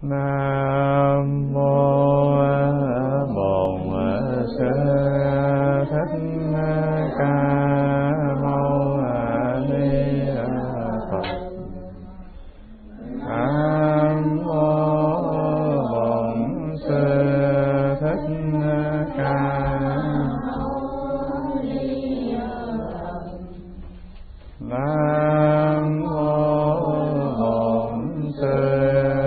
Nam mô Bổn Sư Thích Ca Mâu Ni Phật. Nam mô Bổn Sư Thích Ca Mâu Ni Phật. Nam mô Bổn Sư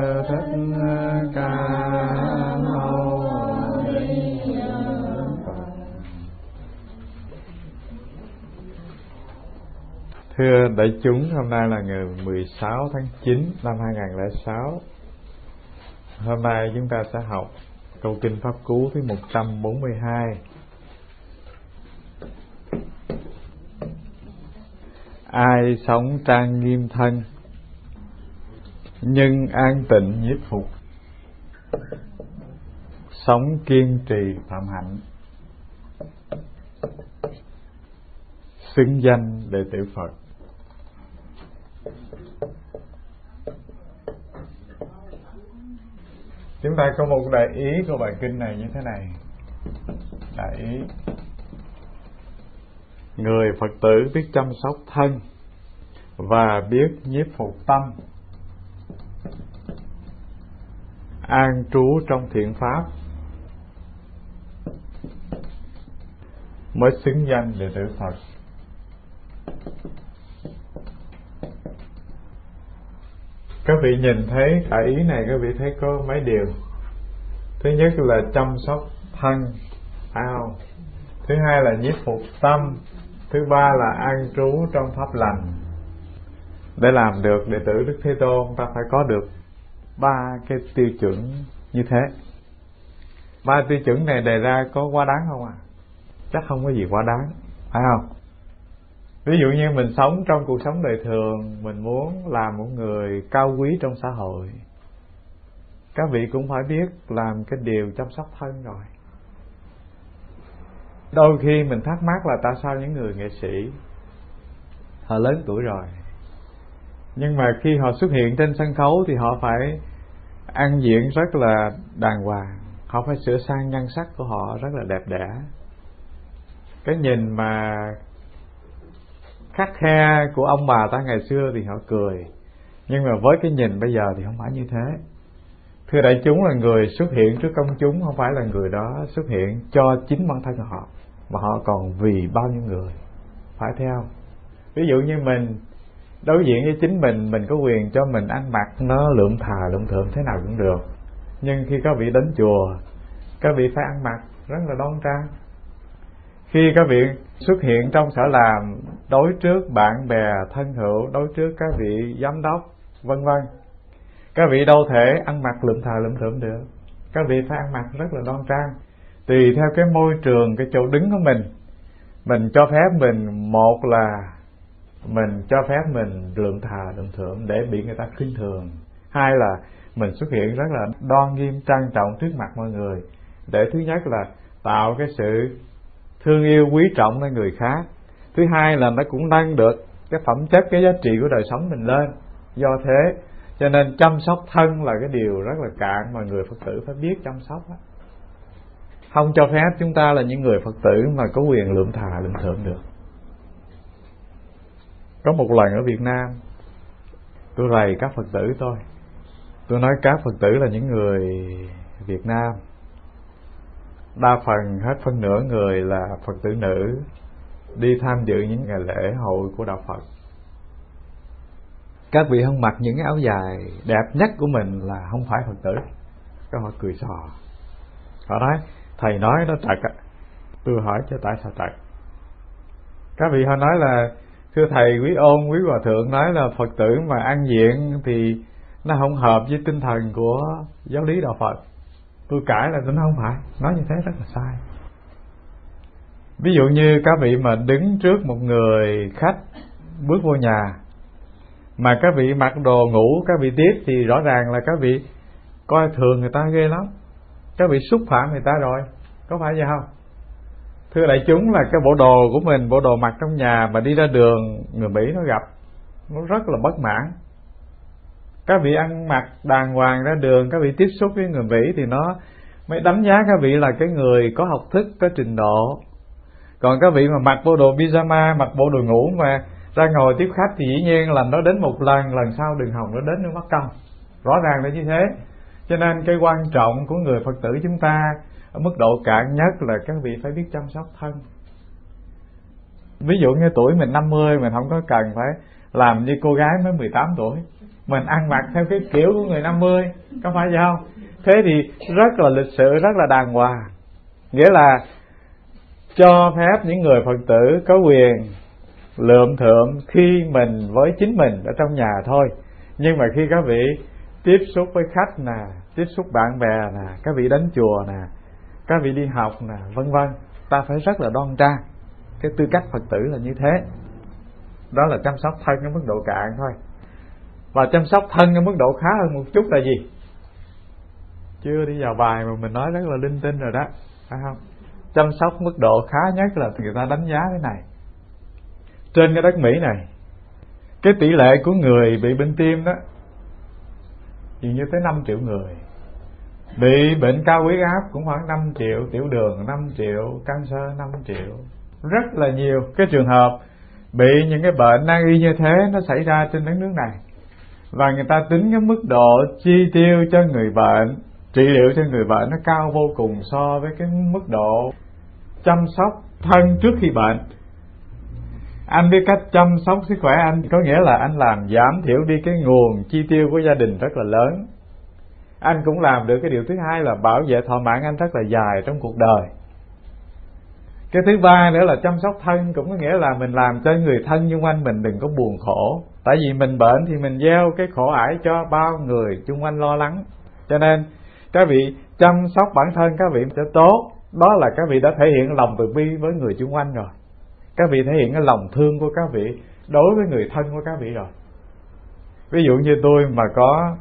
Thưa đại chúng, hôm nay là ngày 16 tháng 9 năm 2006. Hôm nay chúng ta sẽ học câu kinh Pháp Cú thứ 142. Ai sống trang nghiêm thân, nhưng an tịnh nhiếp phục, sống kiên trì phạm hạnh, xứng danh đệ tử Phật. Chúng ta có một đại ý của bài kinh này như thế này. Đại ý: người Phật tử biết chăm sóc thân và biết nhiếp phục tâm, an trú trong thiện pháp, mới xứng danh đệ tử Phật. Các vị nhìn thấy đại ý này, các vị thấy có mấy điều. Thứ nhất là chăm sóc thân, phải không? Thứ hai là nhiếp phục tâm. Thứ ba là an trú trong pháp lành. Để làm được đệ tử Đức Thế Tôn, ta phải có được ba cái tiêu chuẩn như thế. Ba tiêu chuẩn này đề ra có quá đáng không ạ? Chắc không có gì quá đáng, phải không? Ví dụ như mình sống trong cuộc sống đời thường, mình muốn làm một người cao quý trong xã hội, các vị cũng phải biết làm cái điều chăm sóc thân rồi. Đôi khi mình thắc mắc là tại sao những người nghệ sĩ họ lớn tuổi rồi, nhưng mà khi họ xuất hiện trên sân khấu thì họ phải ăn diện rất là đàng hoàng, họ phải sửa sang nhan sắc của họ rất là đẹp đẽ. Cái nhìn mà khắt khe của ông bà ta ngày xưa thì họ cười, nhưng mà với cái nhìn bây giờ thì không phải như thế. Thưa đại chúng, là người xuất hiện trước công chúng không phải là người đó xuất hiện cho chính bản thân họ, mà họ còn vì bao nhiêu người phải theo. Ví dụ như mình đối diện với chính mình có quyền cho mình ăn mặc nó lượm thà lượm thượm thế nào cũng được, nhưng khi các vị đến chùa, các vị phải ăn mặc rất là đoan trang. Khi các vị xuất hiện trong sở làm, đối trước bạn bè thân hữu, đối trước các vị giám đốc vân vân, các vị đâu thể ăn mặc lượm thà lượm thượm được. Các vị phải ăn mặc rất là đoan trang, tùy theo cái môi trường, cái chỗ đứng của mình. Mình cho phép mình, một là mình cho phép mình lượm thà lượm thượm để bị người ta khinh thường. Hai là mình xuất hiện rất là đoan nghiêm trang trọng trước mặt mọi người, để thứ nhất là tạo cái sự thương yêu quý trọng lên người khác. Thứ hai là nó cũng nâng được cái phẩm chất, cái giá trị của đời sống mình lên. Do thế cho nên chăm sóc thân là cái điều rất là cạn mà người Phật tử phải biết chăm sóc đó. Không cho phép chúng ta là những người Phật tử mà có quyền lượm thà lượm thượm được. Có một lần ở Việt Nam, tôi rầy các Phật tử tôi nói các Phật tử là những người Việt Nam, đa phần hết phân nửa người là Phật tử nữ, đi tham dự những ngày lễ hội của đạo Phật. Các vị không mặc những cái áo dài đẹp nhất của mình là không phải Phật tử. Các họ cười xò. Họ nói thầy nói nó trật á. Tôi hỏi cho tại sao trật? Các vị họ nói là thưa thầy, quý ôn quý hòa thượng nói là Phật tử mà ăn diện thì nó không hợp với tinh thần của giáo lý đạo Phật. Tôi cãi là tôi nói không phải, nói như thế rất là sai. Ví dụ như các vị mà đứng trước một người khách bước vô nhà mà các vị mặc đồ ngủ, các vị tiếp thì rõ ràng là các vị coi thường người ta ghê lắm, các vị xúc phạm người ta rồi, có phải vậy không? Thưa đại chúng, là cái bộ đồ của mình, bộ đồ mặc trong nhà mà đi ra đường, người Mỹ nó gặp, nó rất là bất mãn. Các vị ăn mặc đàng hoàng ra đường, các vị tiếp xúc với người Mỹ thì nó mới đánh giá các vị là cái người có học thức, có trình độ. Còn các vị mà mặc bộ đồ pyjama, mặc bộ đồ ngủ mà ra ngồi tiếp khách thì dĩ nhiên là nó đến một lần, lần sau đừng hòng nó đến nó mất công. Rõ ràng là như thế. Cho nên cái quan trọng của người Phật tử chúng ta ở mức độ cạn nhất là các vị phải biết chăm sóc thân. Ví dụ như tuổi mình 50, mình không có cần phải làm như cô gái mới 18 tuổi. Mình ăn mặc theo cái kiểu của người 50, có phải vậy không? Thế thì rất là lịch sự, rất là đàng hoàng. Nghĩa là cho phép những người Phật tử có quyền lượm thượm khi mình với chính mình ở trong nhà thôi. Nhưng mà khi các vị tiếp xúc với khách nè, tiếp xúc bạn bè nè, các vị đến chùa nè, các vị đi học nè, vân vân, ta phải rất là đoan trang. Cái tư cách Phật tử là như thế. Đó là chăm sóc thân ở mức độ cạn thôi. Và chăm sóc thân ở mức độ khá hơn một chút là gì? Chưa đi vào bài mà mình nói rất là linh tinh rồi đó, phải không? Chăm sóc mức độ khá nhất là người ta đánh giá cái này. Trên cái đất Mỹ này, cái tỷ lệ của người bị bệnh tim đó dường như tới 5 triệu người. Bị bệnh cao huyết áp cũng khoảng 5 triệu, tiểu đường 5 triệu, cancer 5 triệu. Rất là nhiều cái trường hợp bị những cái bệnh nan y như thế nó xảy ra trên đất nước này. Và người ta tính cái mức độ chi tiêu cho người bệnh, trị liệu cho người bệnh nó cao vô cùng so với cái mức độ chăm sóc thân trước khi bệnh. Anh biết cách chăm sóc sức khỏe anh, có nghĩa là anh làm giảm thiểu đi cái nguồn chi tiêu của gia đình rất là lớn. Anh cũng làm được cái điều thứ hai là bảo vệ thọ mạng anh rất là dài trong cuộc đời. Cái thứ ba nữa là chăm sóc thân, cũng có nghĩa là mình làm cho người thân xung quanh mình đừng có buồn khổ. Tại vì mình bệnh thì mình gieo cái khổ ải cho bao người xung quanh lo lắng. Cho nên các vị chăm sóc bản thân các vị sẽ tốt. Đó là các vị đã thể hiện lòng từ bi với người xung quanh rồi. Các vị thể hiện cái lòng thương của các vị đối với người thân của các vị rồi. Ví dụ như tôi mà có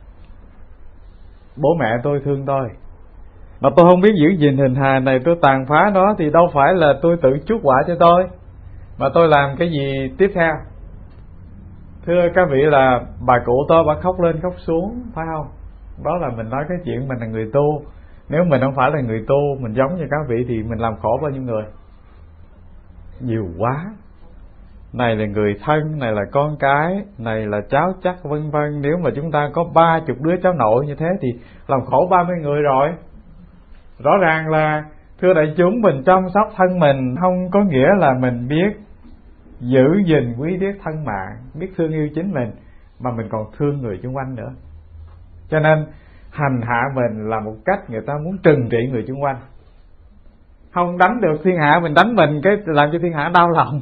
bố mẹ tôi thương tôi, mà tôi không biết giữ gìn hình hài này, tôi tàn phá nó, thì đâu phải là tôi tự chuốc quả cho tôi, mà tôi làm cái gì tiếp theo? Thưa các vị là bà cụ tôi bà khóc lên khóc xuống, phải không? Đó là mình nói cái chuyện mình là người tu. Nếu mình không phải là người tu, mình giống như các vị thì mình làm khổ bao nhiêu người? Nhiều quá. Này là người thân, này là con cái, này là cháu chắc, vân vân. Nếu mà chúng ta có 30 đứa cháu nội như thế thì làm khổ 30 người rồi. Rõ ràng là thưa đại chúng, mình chăm sóc thân mình không có nghĩa là mình biết giữ gìn quý biết thân mạng, biết thương yêu chính mình, mà mình còn thương người xung quanh nữa. Cho nên hành hạ mình là một cách người ta muốn trừng trị người xung quanh. Không đánh được thiên hạ, mình đánh mình cái làm cho thiên hạ đau lòng.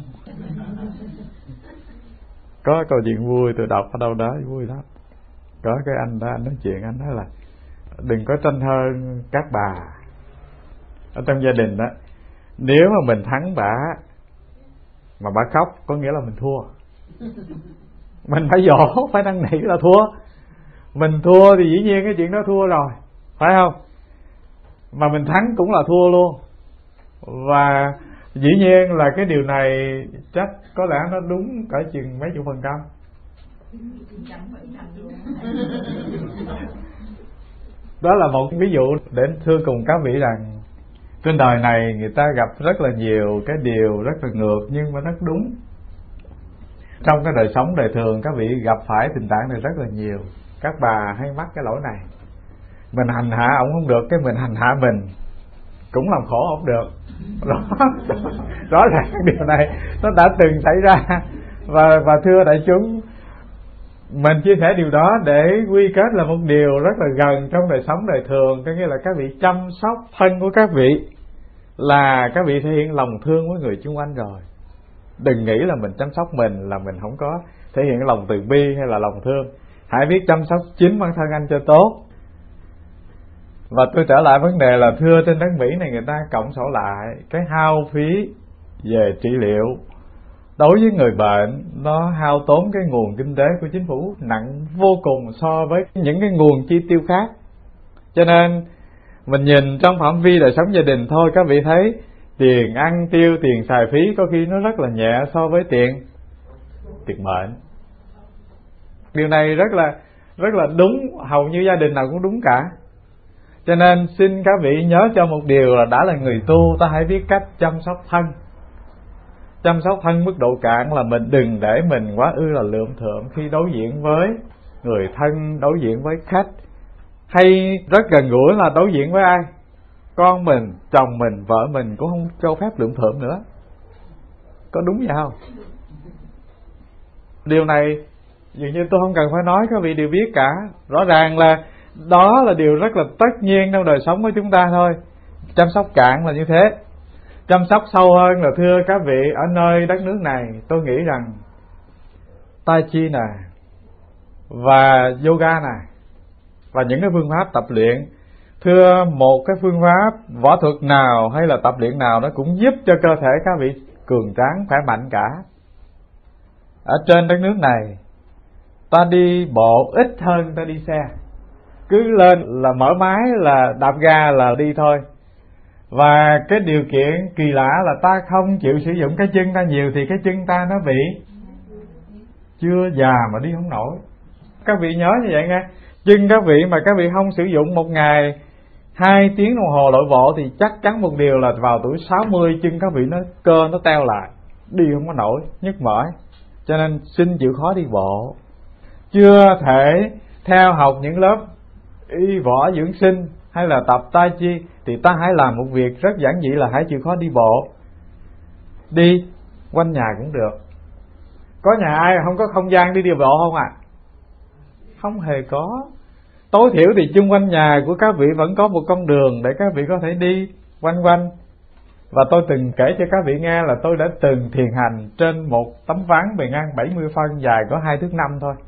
Có câu chuyện vui tôi đọc ở đâu đó vui lắm. Có cái anh đó, anh nói chuyện, anh nói là đừng có tranh hơn các bà ở trong gia đình đó. Nếu mà mình thắng bả mà bả khóc có nghĩa là mình thua. Mình phải dỗ, phải năn nỉ là thua. Mình thua thì dĩ nhiên cái chuyện đó thua rồi, phải không? Mà mình thắng cũng là thua luôn. Và dĩ nhiên là cái điều này chắc có lẽ nó đúng cỡ chừng mấy chục %. Đó là một ví dụ để thưa cùng các vị rằng trên đời này người ta gặp rất là nhiều cái điều rất là ngược nhưng mà rất đúng. Trong cái đời sống đời thường các vị gặp phải tình trạng này rất là nhiều. Các bà hay mắc cái lỗi này. Mình hành hạ ông không được, cái mình hành hạ mình cũng làm khổ ông được. Rõ ràng điều này nó đã từng xảy ra. Và thưa đại chúng, mình chia sẻ điều đó để quy kết là một điều rất là gần trong đời sống đời thường. Có nghĩa là các vị chăm sóc thân của các vị là các vị thể hiện lòng thương với người xung quanh rồi. Đừng nghĩ là mình chăm sóc mình là mình không có thể hiện lòng từ bi hay là lòng thương. Hãy biết chăm sóc chính bản thân anh cho tốt. Và tôi trở lại vấn đề là thưa trên đất Mỹ này người ta cộng sổ lại cái hao phí về trị liệu đối với người bệnh, nó hao tốn cái nguồn kinh tế của chính phủ nặng vô cùng so với những cái nguồn chi tiêu khác. Cho nên mình nhìn trong phạm vi đời sống gia đình thôi, các vị thấy tiền ăn tiêu, tiền xài phí có khi nó rất là nhẹ so với tiền bệnh. Điều này rất là rất là đúng, hầu như gia đình nào cũng đúng cả. Cho nên xin các vị nhớ cho một điều là đã là người tu, ta hãy biết cách chăm sóc thân. Chăm sóc thân mức độ cạn là mình đừng để mình quá ư là lượm thượm khi đối diện với người thân, đối diện với khách, hay rất gần gũi là đối diện với ai? Con mình, chồng mình, vợ mình cũng không cho phép lượm thượm nữa. Có đúng vậy không? Điều này dường như tôi không cần phải nói, các vị đều biết cả. Rõ ràng là đó là điều rất là tất nhiên trong đời sống của chúng ta thôi. Chăm sóc cạn là như thế. Chăm sóc sâu hơn là thưa các vị, ở nơi đất nước này tôi nghĩ rằng Tai Chi nè và yoga nè và những cái phương pháp tập luyện, thưa một cái phương pháp võ thuật nào hay là tập luyện nào nó cũng giúp cho cơ thể các vị cường tráng khỏe mạnh cả. Ở trên đất nước này ta đi bộ ít hơn ta đi xe, cứ lên là mở máy là đạp ga là đi thôi. Và cái điều kiện kỳ lạ là ta không chịu sử dụng cái chân ta nhiều thì cái chân ta nó bị chưa già mà đi không nổi. Các vị nhớ như vậy nghe. Chân các vị mà các vị không sử dụng một ngày 2 tiếng đồng hồ lội bộ thì chắc chắn một điều là vào tuổi 60 chân các vị nó cơ nó teo lại, đi không có nổi, nhức mỏi. Cho nên xin chịu khó đi bộ. Chưa thể theo học những lớp y võ dưỡng sinh hay là tập Tai Chi thì ta hãy làm một việc rất giản dị là hãy chịu khó đi bộ. Đi quanh nhà cũng được. Có nhà ai không có không gian đi bộ không ạ? Không hề có. Tối thiểu thì chung quanh nhà của các vị vẫn có một con đường để các vị có thể đi quanh quanh. Và tôi từng kể cho các vị nghe là tôi đã từng thiền hành trên một tấm ván bề ngang 70 phân, dài có 2 thước 5 thôi.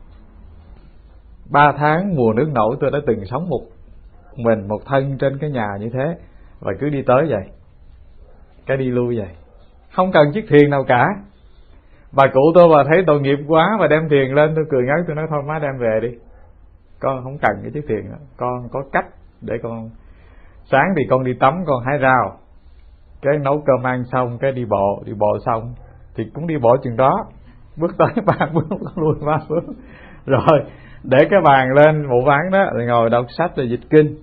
3 tháng mùa nước nổi tôi đã từng sống một mình, một thân trên cái nhà như thế. Và cứ đi tới vậy, cái đi lui vậy, không cần chiếc thuyền nào cả. Bà cụ tôi bà thấy tội nghiệp quá và đem thuyền lên, tôi cười ngất, tôi nói thôi má đem về đi, con không cần cái chiếc thuyền nữa. Con có cách để con sáng thì con đi tắm, con hái rau, cái nấu cơm ăn xong cái đi bộ xong thì cũng đi bộ chừng đó, bước tới 3 bước lui 3 bước, rồi để cái bàn lên bộ ván đó rồi ngồi đọc sách rồi dịch kinh.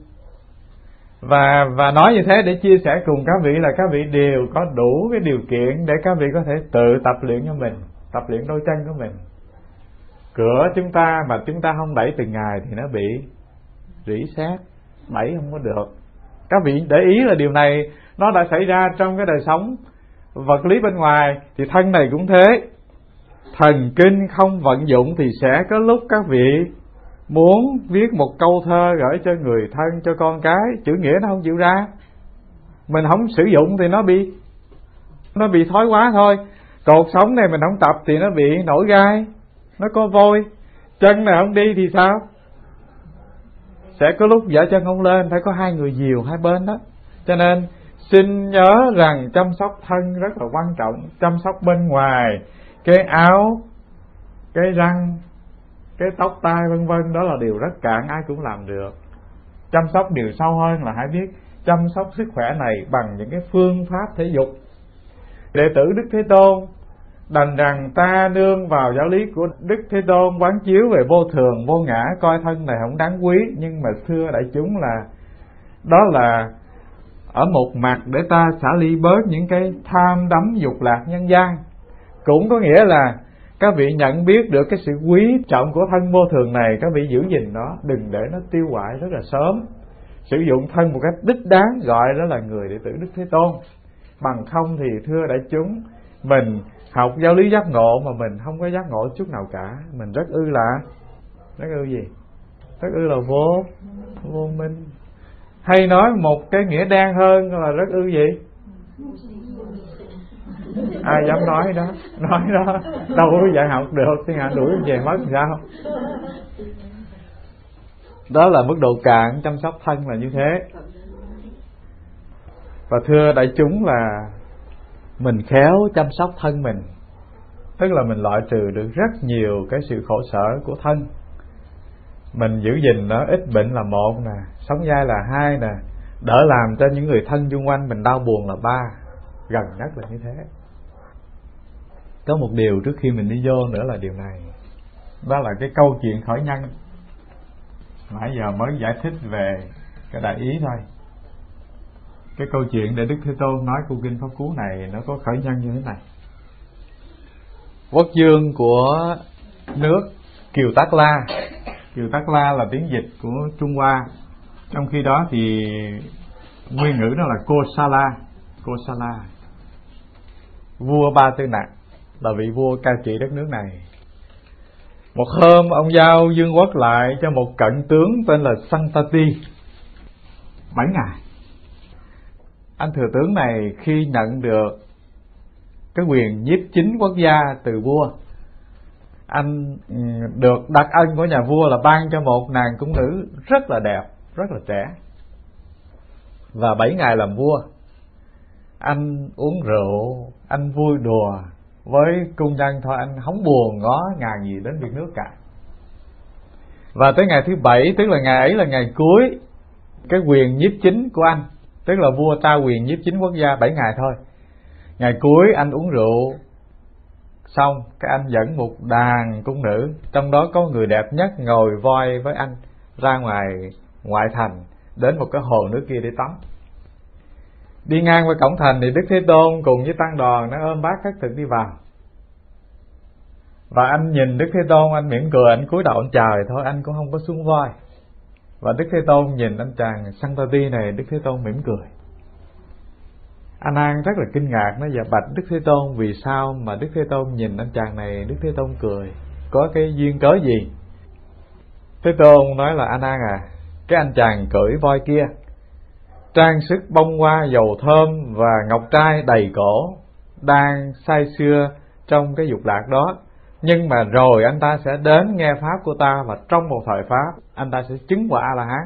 Và nói như thế để chia sẻ cùng các vị là các vị đều có đủ cái điều kiện để các vị có thể tự tập luyện cho mình, tập luyện đôi chân của mình. Cửa chúng ta mà chúng ta không đẩy từng ngày thì nó bị rỉ sét, đẩy không có được. Các vị để ý là điều này nó đã xảy ra trong cái đời sống vật lý bên ngoài, thì thân này cũng thế. Thần kinh không vận dụng thì sẽ có lúc các vị muốn viết một câu thơ gửi cho người thân, cho con cái, chữ nghĩa nó không chịu ra. Mình không sử dụng thì nó bị thói quá thôi. Cột sống này mình không tập thì nó bị nổi gai, nó có vôi. Chân này không đi thì sao? Sẽ có lúc dở chân không lên, phải có 2 người dìu hai bên đó. Cho nên xin nhớ rằng chăm sóc thân rất là quan trọng. Chăm sóc bên ngoài, cái áo, cái răng, cái tóc tai vân vân, đó là điều rất cạn, ai cũng làm được. Chăm sóc điều sâu hơn là hãy biết chăm sóc sức khỏe này bằng những cái phương pháp thể dục. Đệ tử Đức Thế Tôn đành rằng ta nương vào giáo lý của Đức Thế Tôn, quán chiếu về vô thường vô ngã, coi thân này không đáng quý. Nhưng mà thưa đại chúng là đó là ở một mặt để ta xả ly bớt những cái tham đắm dục lạc nhân gian. Cũng có nghĩa là các vị nhận biết được cái sự quý trọng của thân vô thường này, các vị giữ gìn nó, đừng để nó tiêu hoại rất là sớm. Sử dụng thân một cách đích đáng, gọi đó là người đệ tử Đức Thế Tôn. Bằng không thì thưa đại chúng, mình học giáo lý giác ngộ mà mình không có giác ngộ chút nào cả. Mình rất ư gì? Rất ư là vô minh. Hay nói một cái nghĩa đen hơn là rất ư gì? Ai dám nói đó đâu có dạy học được, thiên hạ đuổi về mất sao? Đó là mức độ cạn chăm sóc thân là như thế. Và thưa đại chúng là mình khéo chăm sóc thân mình, tức là mình loại trừ được rất nhiều cái sự khổ sở của thân. Mình giữ gìn nó, ít bệnh là 1 nè, sống dai là 2 nè, đỡ làm cho những người thân xung quanh mình đau buồn là 3, gần nhất là như thế. Có một điều trước khi mình đi vô nữa là điều này, đó là cái câu chuyện khởi nhân. Nãy giờ mới giải thích về cái đại ý thôi. Cái câu chuyện để Đức Thế Tôn nói câu kinh Pháp Cú này nó có khởi nhân như thế này. Quốc vương của nước Kiều Tác La. Kiều Tác La là tiếng dịch của Trung Hoa. Trong khi đó thì nguyên ngữ nó là Kosala. Kosala, vua Ba Tư Nặc, là vị vua cai trị đất nước này. Một hôm ông giao vương quốc lại cho một cận tướng tên là Santati 7 ngày. Anh thừa tướng này khi nhận được cái quyền nhiếp chính quốc gia từ vua, anh được đặc ân của nhà vua là ban cho một nàng cung nữ rất là đẹp, rất là trẻ. Và 7 ngày làm vua, anh uống rượu, anh vui đùa với cung nhân thôi, anh không buồn ngó ngàng gì đến việc nước cả. Và tới ngày thứ 7, tức là ngày ấy là ngày cuối cái quyền nhiếp chính của anh, tức là vua trao quyền nhiếp chính quốc gia 7 ngày thôi. Ngày cuối anh uống rượu xong, cái anh dẫn một đàn cung nữ, trong đó có người đẹp nhất ngồi voi với anh ra ngoài ngoại thành, đến một cái hồ nước kia để tắm. Đi ngang qua cổng thành thì Đức Thế Tôn cùng với tăng đoàn nó ôm bát khất thực đi vào. Và anh nhìn Đức Thế Tôn, anh mỉm cười, anh cúi đầu anh chào thôi, anh cũng không có xuống voi. Và Đức Thế Tôn nhìn anh chàng Santati này, Đức Thế Tôn mỉm cười. A Nan rất là kinh ngạc, nó dạ bạch Đức Thế Tôn vì sao mà Đức Thế Tôn nhìn anh chàng này Đức Thế Tôn cười, có cái duyên cớ gì? Thế Tôn nói là: A Nan à, cái anh chàng cưỡi voi kia trang sức bông hoa, dầu thơm và ngọc trai đầy cổ, đang say sưa trong cái dục lạc đó. Nhưng mà rồi anh ta sẽ đến nghe pháp của ta, và trong một thời pháp anh ta sẽ chứng quả A-la-hán.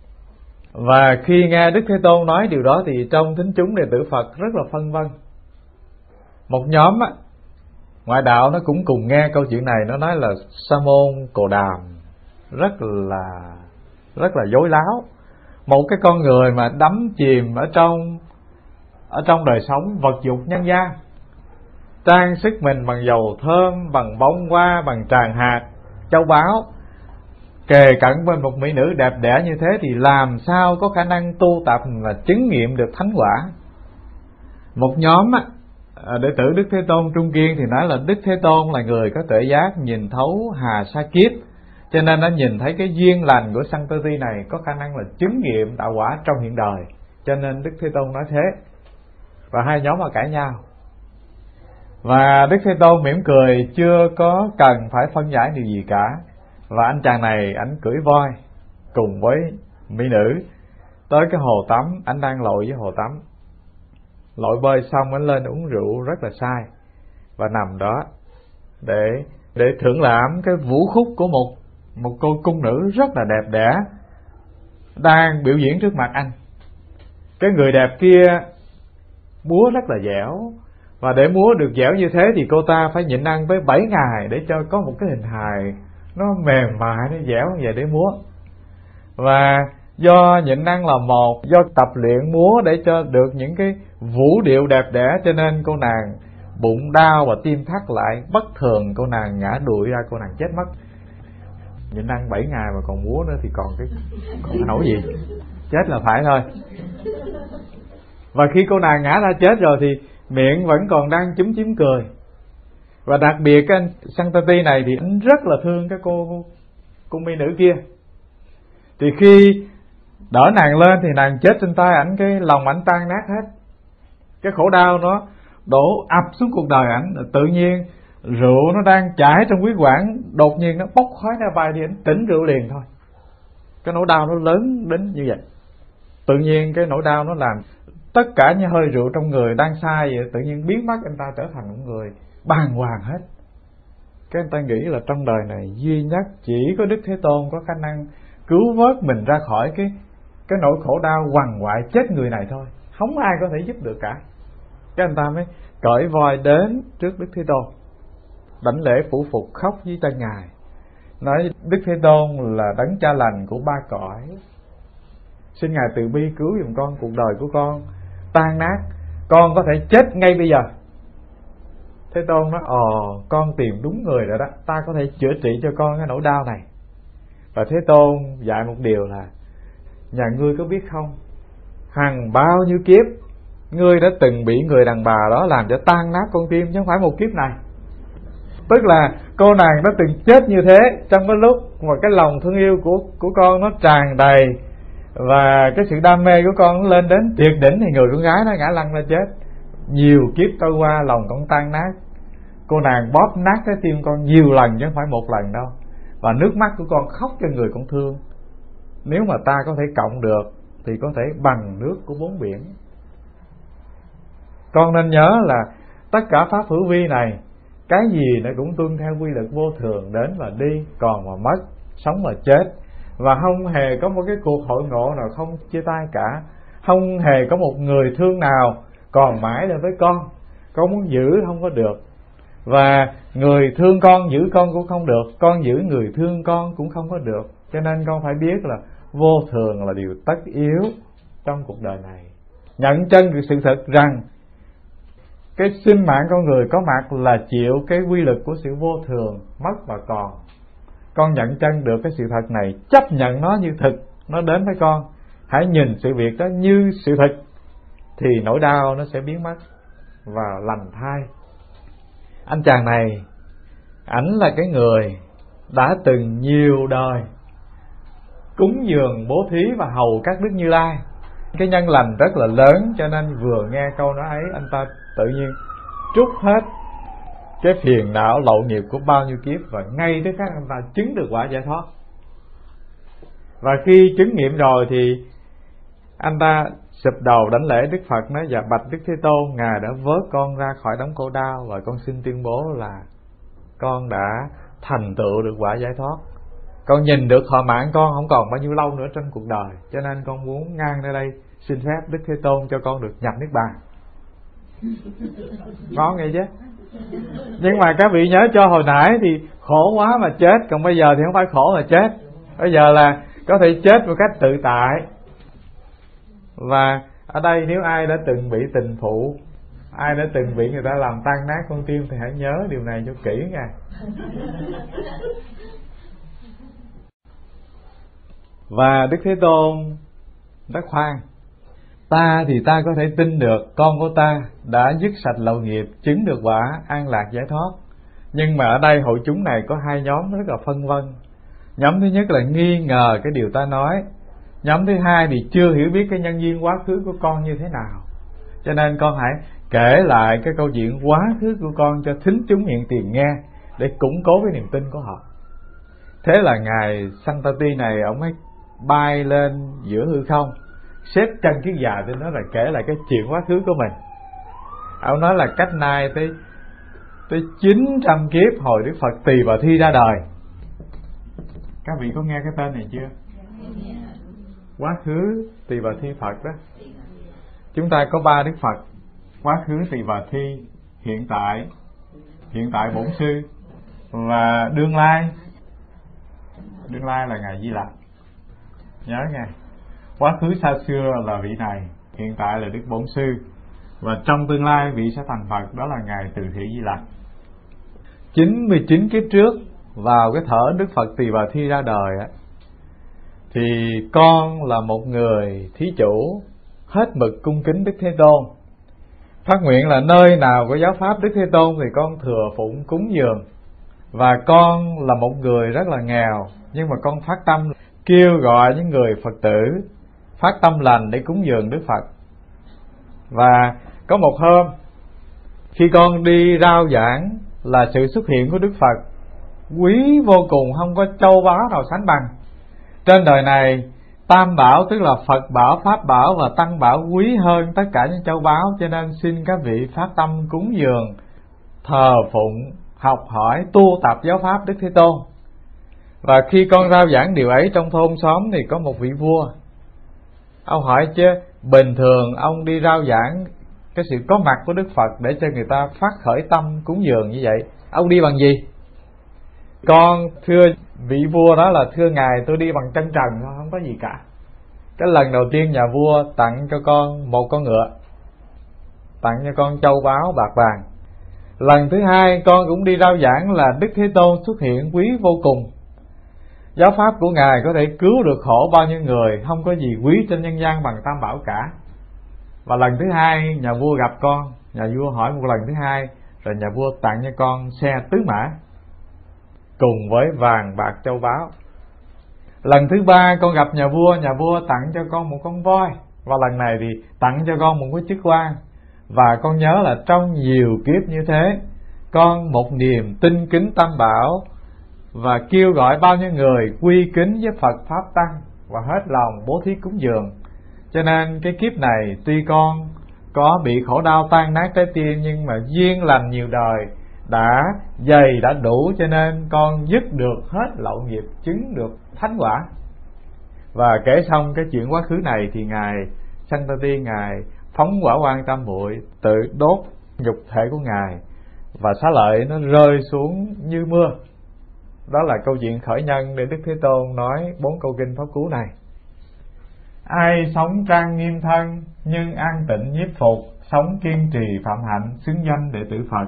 Và khi nghe Đức Thế Tôn nói điều đó thì trong thính chúng đệ tử Phật rất là phân vân. Một nhóm ngoại đạo nó cũng cùng nghe câu chuyện này, nó nói là Sa môn Cồ Đàm rất là dối láo. Một cái con người mà đắm chìm ở trong đời sống vật dục nhân gian, trang sức mình bằng dầu thơm, bằng bông hoa, bằng tràng hạt, châu báu, kề cận bên một mỹ nữ đẹp đẽ như thế thì làm sao có khả năng tu tập và chứng nghiệm được thánh quả. Một nhóm đệ tử Đức Thế Tôn trung kiên thì nói là Đức Thế Tôn là người có tuệ giác, nhìn thấu hà sa kiếp, cho nên nó nhìn thấy cái duyên lành của Santati này có khả năng là chứng nghiệm đạo quả trong hiện đời, cho nên Đức Thế Tôn nói thế. Và hai nhóm mà cãi nhau. Và Đức Thế Tôn mỉm cười, chưa có cần phải phân giải điều gì cả. Và anh chàng này anh cưỡi voi cùng với mỹ nữ tới cái hồ tắm, anh đang lội với hồ tắm. Lội bơi xong anh lên uống rượu rất là say, và nằm đó để thưởng lãm cái vũ khúc của một cô cung nữ rất là đẹp đẽ đang biểu diễn trước mặt anh. Cái người đẹp kia múa rất là dẻo, và để múa được dẻo như thế thì cô ta phải nhịn ăn tới 7 ngày để cho có một cái hình hài nó mềm mại, nó dẻo như vậy để múa. Và do nhịn ăn là một, do tập luyện múa để cho được những cái vũ điệu đẹp đẽ, cho nên cô nàng bụng đau và tim thắt lại, bất thường cô nàng ngã đuổi ra, cô nàng chết mất. Nhịn ăn 7 ngày mà còn múa nữa thì còn cái nổi gì, chết là phải thôi. Và khi cô nàng ngã ra chết rồi thì miệng vẫn còn đang chúm chím cười. Và đặc biệt cái anh Santati này thì anh rất là thương cái cô mỹ nữ kia. Thì khi đỡ nàng lên thì nàng chết trên tay ảnh, cái lòng ảnh tan nát hết. Cái khổ đau nó đổ ập xuống cuộc đời ảnh. Tự nhiên rượu nó đang chảy trong huyết quản, đột nhiên nó bốc khói ra bay đi, ảnh tỉnh rượu liền thôi. Cái nỗi đau nó lớn đến như vậy. Tự nhiên cái nỗi đau nó làm tất cả những hơi rượu trong người đang sai vậy tự nhiên biến mất, anh ta trở thành một người bàng hoàng hết. Cái anh ta nghĩ là trong đời này duy nhất chỉ có Đức Thế Tôn có khả năng cứu vớt mình ra khỏi cái nỗi khổ đau quằn quại chết người này thôi, không ai có thể giúp được cả. Cái anh ta mới cởi voi đến trước Đức Thế Tôn, đảnh lễ phủ phục khóc với chân Ngài, nói Đức Thế Tôn là đấng cha lành của ba cõi, xin Ngài từ bi cứu giùm con, cuộc đời của con tan nát, con có thể chết ngay bây giờ. Thế Tôn nói con tìm đúng người rồi đó, ta có thể chữa trị cho con cái nỗi đau này. Và Thế Tôn dạy một điều là: nhà ngươi có biết không, hàng bao nhiêu kiếp ngươi đã từng bị người đàn bà đó làm cho tan nát con tim, chứ không phải một kiếp này. Tức là cô nàng đã từng chết như thế trong cái lúc mà cái lòng thương yêu của con nó tràn đầy, và cái sự đam mê của con nó lên đến tuyệt đỉnh, thì người con gái nó ngã lăn ra chết. Nhiều kiếp trôi qua, lòng con tan nát, cô nàng bóp nát cái tim con nhiều lần chứ không phải một lần đâu. Và nước mắt của con khóc cho người con thương. Nếu mà ta có thể cộng được thì có thể bằng nước của bốn biển. Con nên nhớ là tất cả pháp hữu vi này, cái gì nó cũng tuân theo quy luật vô thường, đến và đi, còn và mất, sống và chết. Và không hề có một cái cuộc hội ngộ nào không chia tay cả. Không hề có một người thương nào còn mãi đến với con muốn giữ không có được. Và người thương con giữ con cũng không được, con giữ người thương con cũng không có được. Cho nên con phải biết là vô thường là điều tất yếu trong cuộc đời này. Nhận chân được sự thật rằng cái sinh mạng con người có mặt là chịu cái quy luật của sự vô thường, mất và còn. Con nhận chân được cái sự thật này, chấp nhận nó như thực, nó đến với con. Hãy nhìn sự việc đó như sự thật, thì nỗi đau nó sẽ biến mất và lành thay. Anh chàng này, ảnh là cái người đã từng nhiều đời cúng dường, bố thí và hầu các đức Như Lai. Cái nhân lành rất là lớn, cho nên vừa nghe câu nói ấy, anh ta tự nhiên trút hết cái phiền não lậu nghiệp của bao nhiêu kiếp, và ngay tức khắc anh ta chứng được quả giải thoát. Và khi chứng nghiệm rồi thì anh ta sụp đầu đánh lễ Đức Phật, nói: dạ bạch Đức Thế Tôn, Ngài đã vớt con ra khỏi đống khổ đau, và con xin tuyên bố là con đã thành tựu được quả giải thoát. Con nhìn được thọ mạng con không còn bao nhiêu lâu nữa trong cuộc đời, cho nên con muốn ngang nơi đây xin phép Đức Thế Tôn cho con được nhập Niết Bàn. Ngon nghe chứ. Nhưng mà các vị nhớ cho hồi nãy thì khổ quá mà chết, còn bây giờ thì không phải khổ mà chết. Bây giờ là có thể chết một cách tự tại. Và ở đây nếu ai đã từng bị tình phụ, ai đã từng bị người ta làm tan nát con tim, thì hãy nhớ điều này cho kỹ nha. Và Đức Thế Tôn đã khoan: ta thì ta có thể tin được con của ta đã dứt sạch lậu nghiệp, chứng được quả an lạc giải thoát. Nhưng mà ở đây hội chúng này có hai nhóm rất là phân vân. Nhóm thứ nhất là nghi ngờ cái điều ta nói. Nhóm thứ hai thì chưa hiểu biết cái nhân duyên quá khứ của con như thế nào. Cho nên con hãy kể lại cái câu chuyện quá khứ của con cho thính chúng hiện tiền nghe, để củng cố cái niềm tin của họ. Thế là Ngài Santati này, ông ấy bay lên giữa hư không, xếp chân kiết già trên đó, là kể lại cái chuyện quá khứ của mình. Ông nói là cách nay tới 900 kiếp hồi Đức Phật Tỳ Bà Thi ra đời. Các vị có nghe cái tên này chưa? Quá khứ Tỳ Bà Thi Phật đó. Chúng ta có 3 Đức Phật: quá khứ Tỳ Bà Thi, hiện tại Bổn Sư, và đương lai. Đương lai là Ngài Di Lặc. Nhớ nghe, quá khứ xa xưa là vị này, hiện tại là Đức Bổn Sư, và trong tương lai vị sẽ thành Phật, đó là Ngài Từ Thị Di Lặc. 99 kiếp trước, vào cái thở Đức Phật Tỳ Bà Thi ra đời á, thì con là một người thí chủ hết mực cung kính Đức Thế Tôn, phát nguyện là nơi nào có giáo pháp Đức Thế Tôn thì con thừa phụng cúng dường. Và con là một người rất là nghèo, nhưng mà con phát tâm kêu gọi những người Phật tử phát tâm lành để cúng dường Đức Phật. Và có một hôm, khi con đi rao giảng, là sự xuất hiện của Đức Phật quý vô cùng, không có châu báu nào sánh bằng. Trên đời này, Tam Bảo tức là Phật Bảo, Pháp Bảo và Tăng Bảo quý hơn tất cả những châu báu. Cho nên xin các vị phát tâm cúng dường, thờ phụng, học hỏi, tu tập giáo pháp Đức Thế Tôn. Và khi con rao giảng điều ấy trong thôn xóm thì có một vị vua. Ông hỏi chứ bình thường ông đi rao giảng cái sự có mặt của Đức Phật để cho người ta phát khởi tâm cúng dường như vậy, ông đi bằng gì? Con thưa vị vua đó là: thưa ngài, tôi đi bằng chân trần thôi, không có gì cả. Cái lần đầu tiên nhà vua tặng cho con một con ngựa, tặng cho con châu báu bạc vàng. Lần thứ hai con cũng đi rao giảng là Đức Thế Tôn xuất hiện quý vô cùng. Giáo pháp của Ngài có thể cứu được khổ bao nhiêu người, không có gì quý trên nhân gian bằng Tam Bảo cả. Và lần thứ hai nhà vua gặp con, nhà vua hỏi một lần thứ hai, rồi nhà vua tặng cho con xe tứ mã cùng với vàng bạc châu báu. Lần thứ ba con gặp nhà vua tặng cho con một con voi, và lần này thì tặng cho con một cái chức quan. Và con nhớ là trong nhiều kiếp như thế, con một niềm tinh kính Tam Bảo và kêu gọi bao nhiêu người quy kính với Phật Pháp Tăng và hết lòng bố thí cúng dường. Cho nên cái kiếp này tuy con có bị khổ đau tan nát trái tim, nhưng mà duyên lành nhiều đời đã dày đã đủ, cho nên con dứt được hết lậu nghiệp, chứng được thánh quả. Và kể xong cái chuyện quá khứ này thì Ngài Santati, Ngài phóng hỏa quang tam muội tự đốt nhục thể của Ngài, và xá lợi nó rơi xuống như mưa. Đó là câu chuyện khởi nhân để Đức Thế Tôn nói 4 câu kinh pháp cú này. Ai sống trang nghiêm thân, nhưng an tịnh nhiếp phục, sống kiên trì phạm hạnh, xứng danh đệ tử Phật.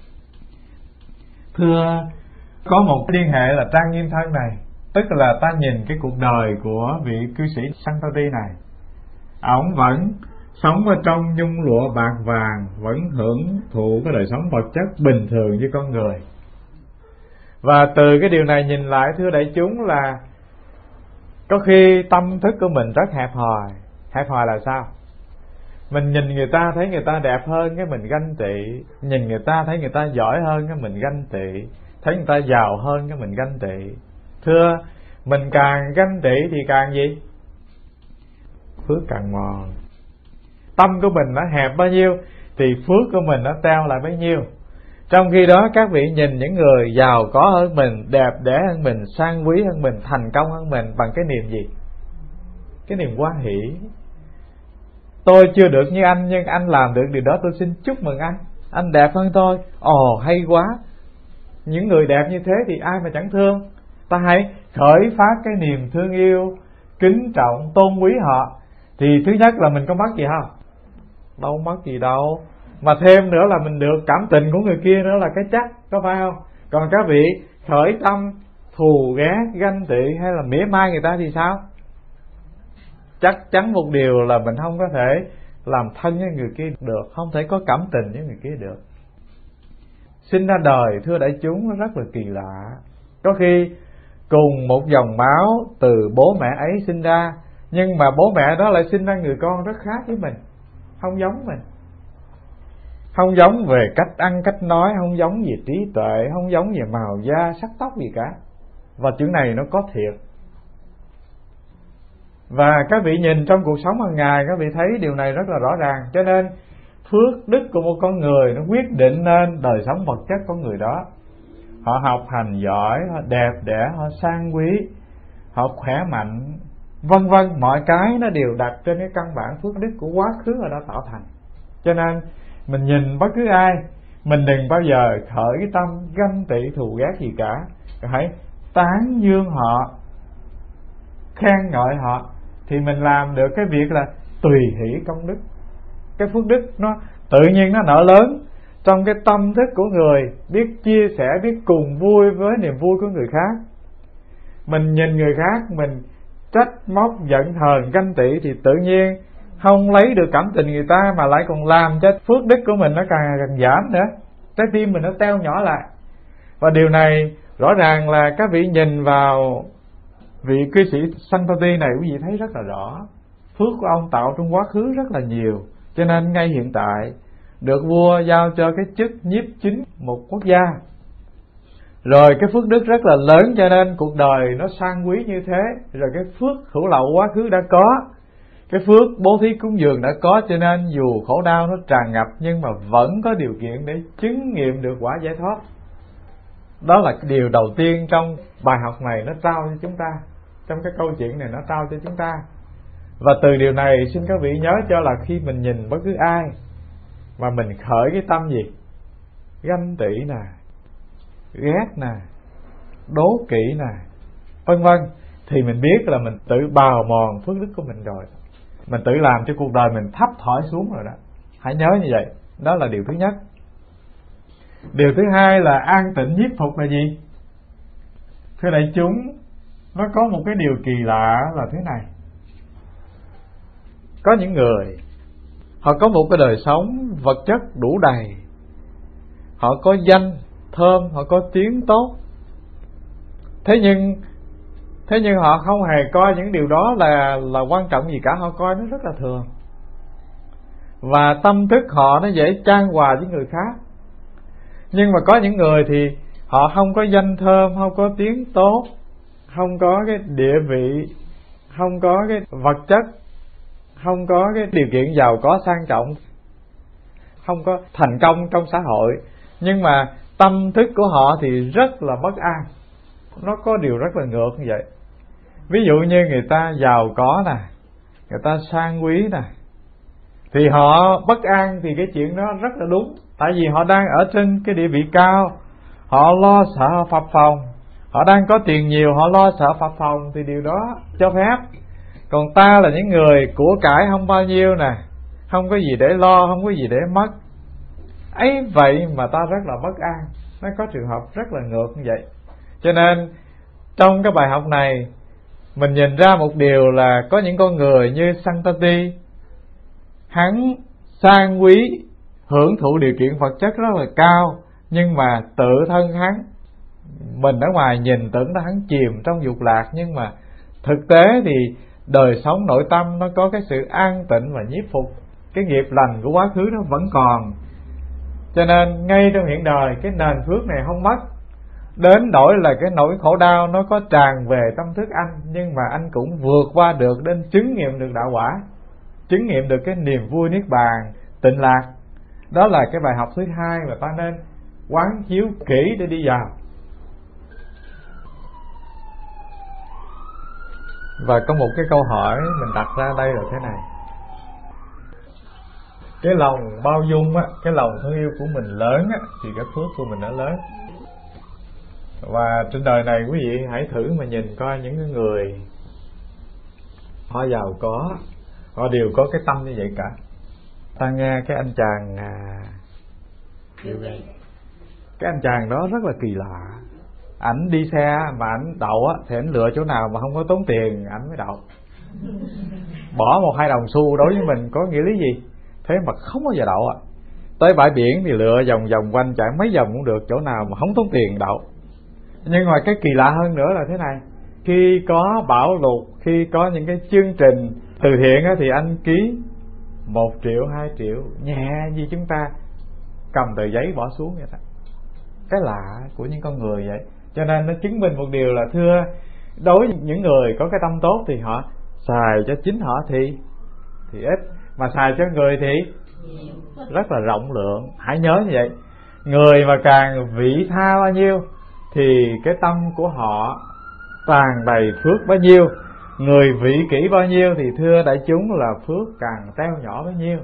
Thưa, có một liên hệ là trang nghiêm thân này, tức là ta nhìn cái cuộc đời của vị cư sĩ Santati này, ổng vẫn sống ở trong nhung lụa bạc vàng, vẫn hưởng thụ cái đời sống vật chất bình thường như con người. Và từ cái điều này nhìn lại, thưa đại chúng, là có khi tâm thức của mình rất hẹp hòi. Hẹp hòi là sao? Mình nhìn người ta thấy người ta đẹp hơn cái mình ganh tị, nhìn người ta thấy người ta giỏi hơn cái mình ganh tị, thấy người ta giàu hơn cái mình ganh tị. Thưa, mình càng ganh tị thì càng gì? Phước càng mòn. Tâm của mình nó hẹp bao nhiêu thì phước của mình nó teo lại bấy nhiêu. Trong khi đó các vị nhìn những người giàu có hơn mình, đẹp đẽ hơn mình, sang quý hơn mình, thành công hơn mình bằng cái niềm gì? Cái niềm hoan hỷ. Tôi chưa được như anh, nhưng anh làm được điều đó tôi xin chúc mừng anh. Anh đẹp hơn tôi. Ồ hay quá. Những người đẹp như thế thì ai mà chẳng thương. Ta hãy khởi phát cái niềm thương yêu, kính trọng, tôn quý họ. Thì thứ nhất là mình có mất gì không? Đâu mất gì đâu. Mà thêm nữa là mình được cảm tình của người kia nữa là cái chắc, có phải không? Còn các vị khởi tâm thù ghét, ganh tị hay là mỉa mai người ta thì sao? Chắc chắn một điều là mình không có thể làm thân với người kia được, không thể có cảm tình với người kia được. Sinh ra đời, thưa đại chúng, nó rất là kỳ lạ. Có khi cùng một dòng máu từ bố mẹ ấy sinh ra, nhưng mà bố mẹ đó lại sinh ra người con rất khác với mình, không giống mình. Không giống về cách ăn, cách nói, không giống về trí tuệ, không giống về màu da, sắc tóc gì cả. Và chuyện này nó có thiệt. Và các vị nhìn trong cuộc sống hàng ngày, các vị thấy điều này rất là rõ ràng. Cho nên phước đức của một con người nó quyết định nên đời sống vật chất của người đó. Họ học hành giỏi, họ đẹp đẽ, họ sang quý, họ khỏe mạnh, vân vân. Mọi cái nó đều đặt trên cái căn bản phước đức của quá khứ họ đã tạo thành. Cho nên mình nhìn bất cứ ai, mình đừng bao giờ khởi cái tâm ganh tị thù ghét gì cả. Hãy tán dương họ, khen ngợi họ, thì mình làm được cái việc là tùy hỷ công đức. Cái phước đức nó tự nhiên nó nở lớn trong cái tâm thức của người, biết chia sẻ, biết cùng vui với niềm vui của người khác. Mình nhìn người khác, mình trách móc, giận hờn, ganh tị thì tự nhiên không lấy được cảm tình người ta, mà lại còn làm cho phước đức của mình nó càng giảm nữa. Trái tim mình nó teo nhỏ lại. Và điều này rõ ràng là các vị nhìn vào vị cư sĩ Santati này, quý vị thấy rất là rõ. Phước của ông tạo trong quá khứ rất là nhiều, cho nên ngay hiện tại được vua giao cho cái chức nhiếp chính một quốc gia. Rồi cái phước đức rất là lớn, cho nên cuộc đời nó sang quý như thế. Rồi cái phước hữu lậu quá khứ đã có, cái phước bố thí cúng dường đã có, cho nên dù khổ đau nó tràn ngập, nhưng mà vẫn có điều kiện để chứng nghiệm được quả giải thoát. Đó là cái điều đầu tiên trong bài học này nó trao cho chúng ta, trong cái câu chuyện này nó trao cho chúng ta. Và từ điều này xin các vị nhớ cho là khi mình nhìn bất cứ ai mà mình khởi cái tâm gì? Ganh tị nè, ghét nè, đố kỵ nè, vân vân, thì mình biết là mình tự bào mòn phước đức của mình rồi. Mình tự làm cho cuộc đời mình thấp thỏi xuống rồi đó. Hãy nhớ như vậy. Đó là điều thứ nhất. Điều thứ hai là an tịnh nhiếp phục là gì? Thưa đại chúng, nó có một cái điều kỳ lạ là thế này. Có những người họ có một cái đời sống vật chất đủ đầy, họ có danh thơm, họ có tiếng tốt. Thế nhưng họ không hề coi những điều đó là quan trọng gì cả, họ coi nó rất là thường. Và tâm thức họ nó dễ chan hòa với người khác. Nhưng mà có những người thì họ không có danh thơm, không có tiếng tốt, không có cái địa vị, không có cái vật chất, không có cái điều kiện giàu có sang trọng, không có thành công trong xã hội, nhưng mà tâm thức của họ thì rất là bất an. Nó có điều rất là ngược như vậy. Ví dụ như người ta giàu có nè, người ta sang quý nè, thì họ bất an thì cái chuyện đó rất là đúng. Tại vì họ đang ở trên cái địa vị cao, họ lo sợ phập phồng. Họ đang có tiền nhiều, họ lo sợ phập phồng thì điều đó cho phép. Còn ta là những người của cải không bao nhiêu nè, không có gì để lo, không có gì để mất, ấy vậy mà ta rất là bất an. Nó có trường hợp rất là ngược như vậy. Cho nên trong cái bài học này mình nhìn ra một điều là có những con người như Santati, hắn sang quý, hưởng thụ điều kiện vật chất rất là cao, nhưng mà tự thân hắn, mình ở ngoài nhìn tưởng là hắn chìm trong dục lạc, nhưng mà thực tế thì đời sống nội tâm nó có cái sự an tịnh và nhiếp phục. Cái nghiệp lành của quá khứ nó vẫn còn. Cho nên ngay trong hiện đời cái nền phước này không mất. Đến đổi là cái nỗi khổ đau nó có tràn về tâm thức anh, nhưng mà anh cũng vượt qua được, đến chứng nghiệm được đạo quả, chứng nghiệm được cái niềm vui niết bàn, tịnh lạc. Đó là cái bài học thứ hai mà ta nên quán chiếu kỹ để đi vào. Và có một cái câu hỏi mình đặt ra đây là thế này. Cái lòng bao dung á, cái lòng thương yêu của mình lớn á, thì cái phước của mình nó lớn. Và trên đời này quý vị hãy thử mà nhìn coi những người họ giàu có, họ đều có cái tâm như vậy cả. Ta nghe cái anh chàng cái anh chàng đó rất là kỳ lạ. Ảnh đi xe mà ảnh đậu á thì ảnh lựa chỗ nào mà không có tốn tiền ảnh mới đậu. Bỏ 1-2 đồng xu đối với mình có nghĩa lý gì? Thế mà không bao giờ đậu á. Tới bãi biển thì lựa vòng vòng quanh chạy mấy vòng cũng được, chỗ nào mà không tốn tiền đậu. Nhưng mà cái kỳ lạ hơn nữa là thế này. Khi có bão lụt, khi có những cái chương trình từ thiện á, thì anh ký 1 triệu, 2 triệu, nhẹ như chúng ta cầm tờ giấy bỏ xuống vậy đó. Cái lạ của những con người vậy. Cho nên nó chứng minh một điều là thưa, đối với những người có cái tâm tốt thì họ xài cho chính họ thì ít, mà xài cho người thì rất là rộng lượng. Hãy nhớ như vậy. Người mà càng vị tha bao nhiêu thì cái tâm của họ tràn đầy phước bấy nhiêu. Người vị kỷ bao nhiêu thì thưa đại chúng là phước càng teo nhỏ bấy nhiêu.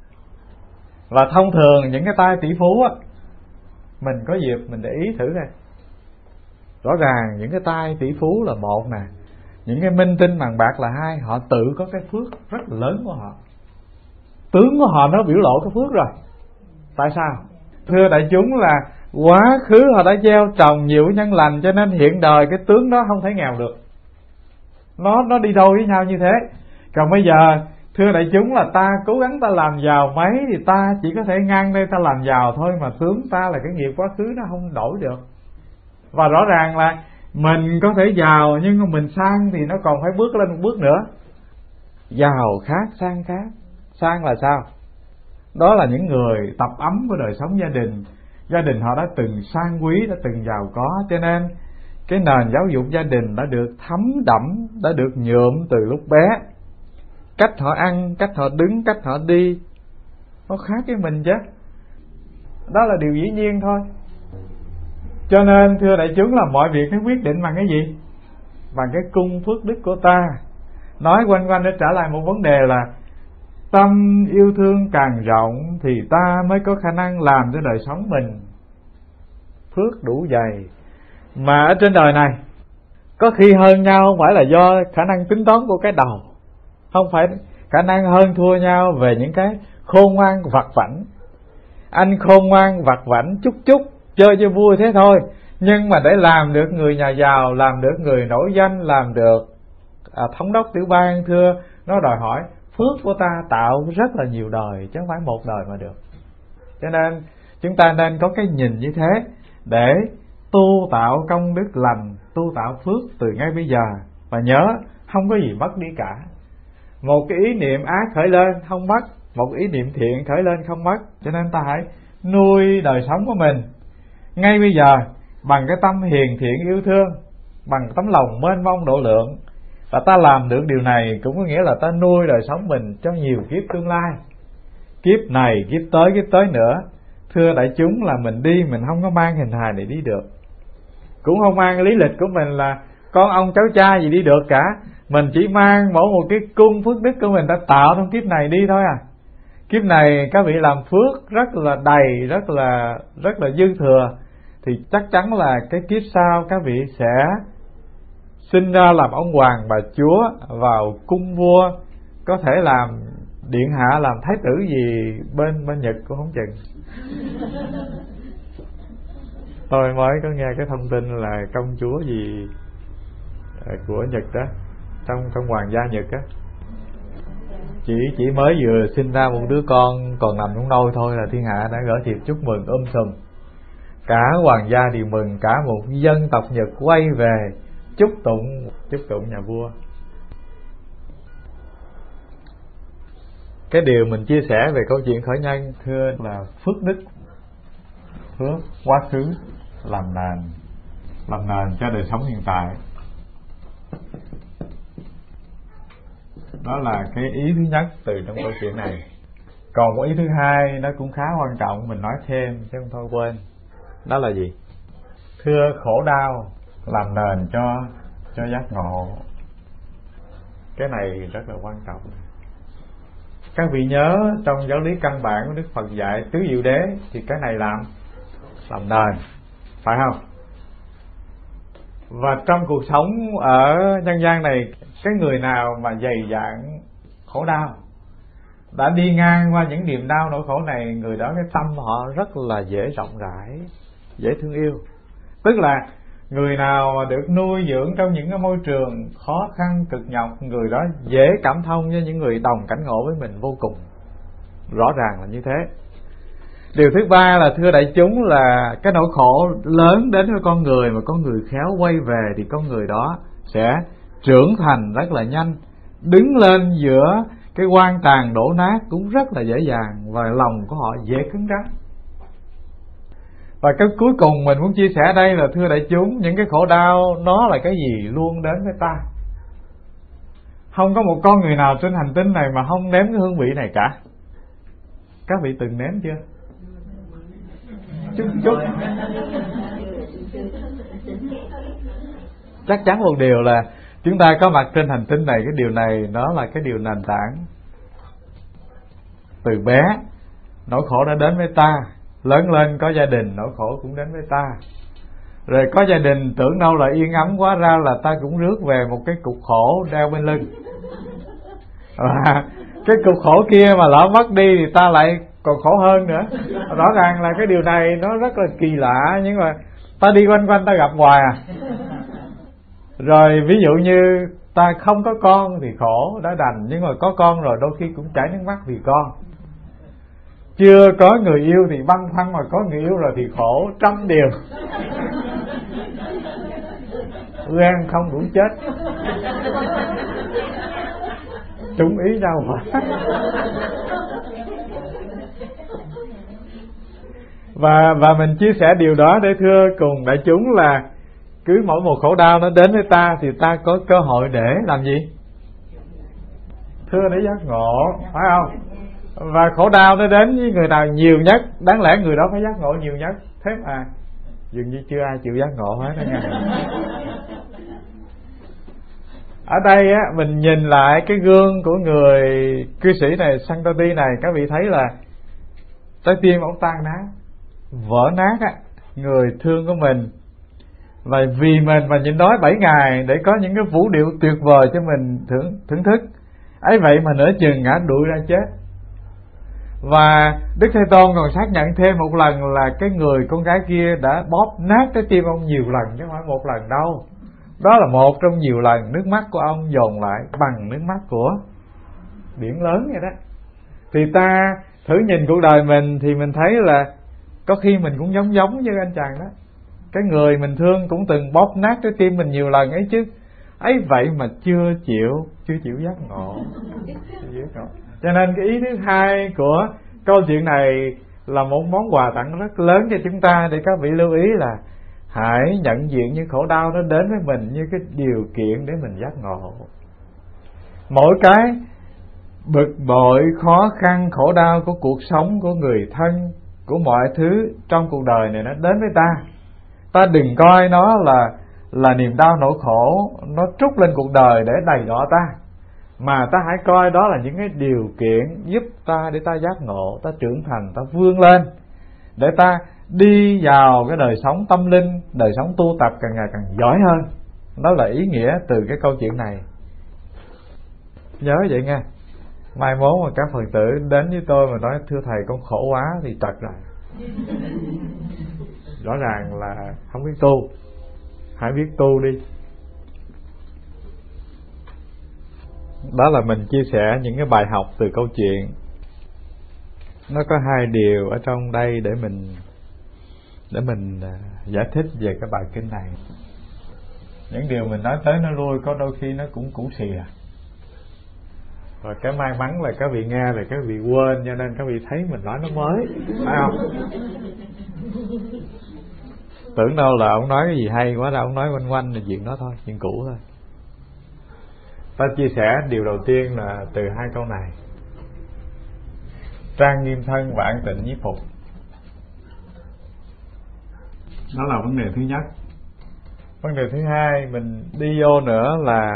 Và thông thường những cái tay tỷ phú á, mình có dịp mình để ý thử đây. Rõ ràng những cái tay tỷ phú là một nè, những cái minh tinh bằng bạc là hai. Họ tự có cái phước rất là lớn của họ. Tướng của họ nó biểu lộ cái phước rồi. Tại sao? Thưa đại chúng là quá khứ họ đã gieo trồng nhiều nhân lành, cho nên hiện đời cái tướng đó không thể nghèo được. Nó đi đôi với nhau như thế. Còn bây giờ thưa đại chúng là ta cố gắng ta làm giàu mấy thì ta chỉ có thể ngang đây ta làm giàu thôi, mà tướng ta là cái nghiệp quá khứ nó không đổi được. Và rõ ràng là mình có thể giàu nhưng mà mình sang thì nó còn phải bước lên một bước nữa. Giàu khác, sang khác. Sang là sao? Đó là những người tập ấm của đời sống gia đình. Gia đình họ đã từng sang quý, đã từng giàu có, cho nên cái nền giáo dục gia đình đã được thấm đẫm, đã được nhuộm từ lúc bé. Cách họ ăn, cách họ đứng, cách họ đi nó khác với mình chứ. Đó là điều dĩ nhiên thôi. Cho nên thưa đại chúng là mọi việc nó quyết định bằng cái gì? Bằng cái cung phước đức của ta. Nói quanh quanh để trả lại một vấn đề là tâm yêu thương càng rộng thì ta mới có khả năng làm cho đời sống mình phước đủ dày. Mà ở trên đời này có khi hơn nhau không phải là do khả năng tính toán của cái đầu, không phải khả năng hơn thua nhau về những cái khôn ngoan vặt vãnh. Anh khôn ngoan vặt vãnh chút chút chơi cho vui thế thôi, Nhưng mà để làm được người nhà giàu, làm được người nổi danh, làm được thống đốc tiểu bang, thưa, nó đòi hỏi phước của ta tạo rất là nhiều đời, chứ không phải một đời mà được. Cho nên chúng ta nên có cái nhìn như thế để tu tạo công đức lành, tu tạo phước từ ngay bây giờ. Và nhớ, không có gì mất đi cả. Một cái ý niệm ác khởi lên không mất, một ý niệm thiện khởi lên không mất. Cho nên ta hãy nuôi đời sống của mình ngay bây giờ bằng cái tâm hiền thiện yêu thương, bằng tấm lòng mênh mông độ lượng. Và ta làm được điều này cũng có nghĩa là ta nuôi đời sống mình cho nhiều kiếp tương lai, kiếp này, kiếp tới nữa. Thưa đại chúng, là mình đi, mình không có mang hình hài này đi được, cũng không mang lý lịch của mình là con ông cháu cha gì đi được cả. Mình chỉ mang mỗi một cái cung phước đức của mình đã tạo trong kiếp này đi thôi à. Kiếp này các vị làm phước rất là đầy, rất là dư thừa, thì chắc chắn là cái kiếp sau các vị sẽ sinh ra làm ông hoàng bà chúa, vào cung vua, có thể làm điện hạ, làm thái tử gì bên Nhật cũng không chừng. Tôi mới có nghe cái thông tin là công chúa gì của Nhật đó, trong hoàng gia Nhật á, chỉ mới vừa sinh ra một đứa con còn nằm trong nôi thôi là thiên hạ đã gửi thiệp chúc mừng sùm. Cả hoàng gia đều mừng, cả một dân tộc Nhật quay về chúc tụng nhà vua. Cái điều mình chia sẻ về câu chuyện khởi nhân, thưa, là phước đức, phước quá khứ làm nền cho đời sống hiện tại. Đó là cái ý thứ nhất từ trong câu chuyện này. Còn một ý thứ hai nó cũng khá quan trọng, mình nói thêm chứ không thôi quên. Đó là gì? Thưa, khổ đau làm nền cho giác ngộ. Cái này rất là quan trọng. Các vị nhớ trong giáo lý căn bản của Đức Phật dạy tứ diệu đế, thì cái này làm nền, phải không? Và trong cuộc sống ở nhân gian này, cái người nào mà dày dạn khổ đau, đã đi ngang qua những niềm đau nỗi khổ này, người đó cái tâm họ rất là dễ rộng rãi, dễ thương yêu. Tức là người nào mà được nuôi dưỡng trong những cái môi trường khó khăn cực nhọc, người đó dễ cảm thông với những người đồng cảnh ngộ với mình vô cùng. Rõ ràng là như thế. Điều thứ ba là, thưa đại chúng, là cái nỗi khổ lớn đến với con người mà con người khéo quay về, thì con người đó sẽ trưởng thành rất là nhanh, đứng lên giữa cái quan tàn đổ nát cũng rất là dễ dàng, và lòng của họ dễ cứng rắn. Và cái cuối cùng mình muốn chia sẻ đây là, thưa đại chúng, những cái khổ đau nó là cái gì luôn đến với ta. Không có một con người nào trên hành tinh này mà không nếm cái hương vị này cả. Các vị từng nếm chưa? Chút. Chắc chắn một điều là chúng ta có mặt trên hành tinh này, cái điều này nó là cái điều nền tảng. Từ bé nỗi khổ đã đến với ta, lớn lên có gia đình nỗi khổ cũng đến với ta. Rồi có gia đình tưởng đâu là yên ấm, quá ra là ta cũng rước về một cái cục khổ đeo bên lưng. Cái cục khổ kia mà lỡ mất đi thì ta lại còn khổ hơn nữa. Rõ ràng là cái điều này nó rất là kỳ lạ, nhưng mà ta đi quanh ta gặp hoài à. Rồi ví dụ như ta không có con thì khổ đã đành, nhưng mà có con rồi đôi khi cũng chảy nước mắt vì con. Chưa có người yêu thì băn khoăn, mà có người yêu rồi thì khổ trăm điều. Ghen không đủ chết, trúng ý nhau mà. Và mình chia sẻ điều đó để thưa cùng đại chúng là cứ mỗi một khổ đau nó đến với ta thì ta có cơ hội để làm gì? Thưa, để giác ngộ, phải không? Và khổ đau nó đến với người nào nhiều nhất, đáng lẽ người đó phải giác ngộ nhiều nhất. Thế mà dường như chưa ai chịu giác ngộ hết đó nha. Ở đây á, mình nhìn lại cái gương của người cư sĩ này, Santoti này, các vị thấy là trái tim ông tan nát, vỡ nát á, người thương của mình. Và vì mình mà nhịn đói 7 ngày để có những cái vũ điệu tuyệt vời cho mình thưởng thức, ấy vậy mà nửa chừng ngã đuổi ra chết. Và Đức Thế Tôn còn xác nhận thêm một lần là cái người con gái kia đã bóp nát trái tim ông nhiều lần, chứ không phải một lần đâu. Đó là một trong nhiều lần nước mắt của ông dồn lại bằng nước mắt của biển lớn vậy đó. Thì ta thử nhìn cuộc đời mình thì mình thấy là có khi mình cũng giống như anh chàng đó. Cái người mình thương cũng từng bóp nát trái tim mình nhiều lần ấy chứ. Ấy vậy mà chưa chịu giác ngộ. Cho nên cái ý thứ hai của câu chuyện này là một món quà tặng rất lớn cho chúng ta, để các vị lưu ý là hãy nhận diện những khổ đau nó đến với mình như cái điều kiện để mình giác ngộ. Mỗi cái bực bội, khó khăn, khổ đau của cuộc sống, của người thân, của mọi thứ trong cuộc đời này nó đến với ta, ta đừng coi nó là niềm đau nỗi khổ nó trút lên cuộc đời để đầy đọa ta, mà ta hãy coi đó là những cái điều kiện giúp ta để ta giác ngộ, ta trưởng thành, ta vươn lên, để ta đi vào cái đời sống tâm linh, đời sống tu tập càng ngày càng giỏi hơn. Đó là ý nghĩa từ cái câu chuyện này. Nhớ vậy nha. Mai mốt mà các Phật tử đến với tôi mà nói thưa thầy con khổ quá thì trật rồi. Rõ ràng là không biết tu. Hãy biết tu đi. Đó là mình chia sẻ những cái bài học từ câu chuyện. Nó có hai điều ở trong đây để mình giải thích về cái bài kinh này. Những điều mình nói tới nó lui, có đôi khi nó cũng cũ xìa. Rồi cái may mắn là các vị nghe rồi các vị quên, cho nên các vị thấy mình nói nó mới, phải không? Tưởng đâu là ông nói cái gì hay quá, ra ông nói quanh quanh là chuyện đó thôi, chuyện cũ thôi. Ta chia sẻ điều đầu tiên là từ hai câu này: trang nghiêm thân và an tịnh nhiếp phục. Đó là vấn đề thứ nhất. Vấn đề thứ hai mình đi vô nữa là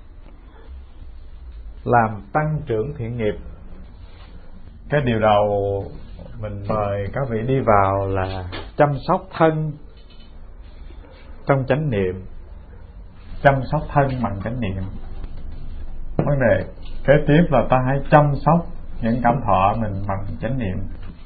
làm tăng trưởng thiện nghiệp. Cái điều đầu mình mời các vị đi vào là chăm sóc thân trong chánh niệm. Chăm sóc thân bằng chánh niệm. Vấn đề kế tiếp là ta hãy chăm sóc những cảm thọ mình bằng chánh niệm.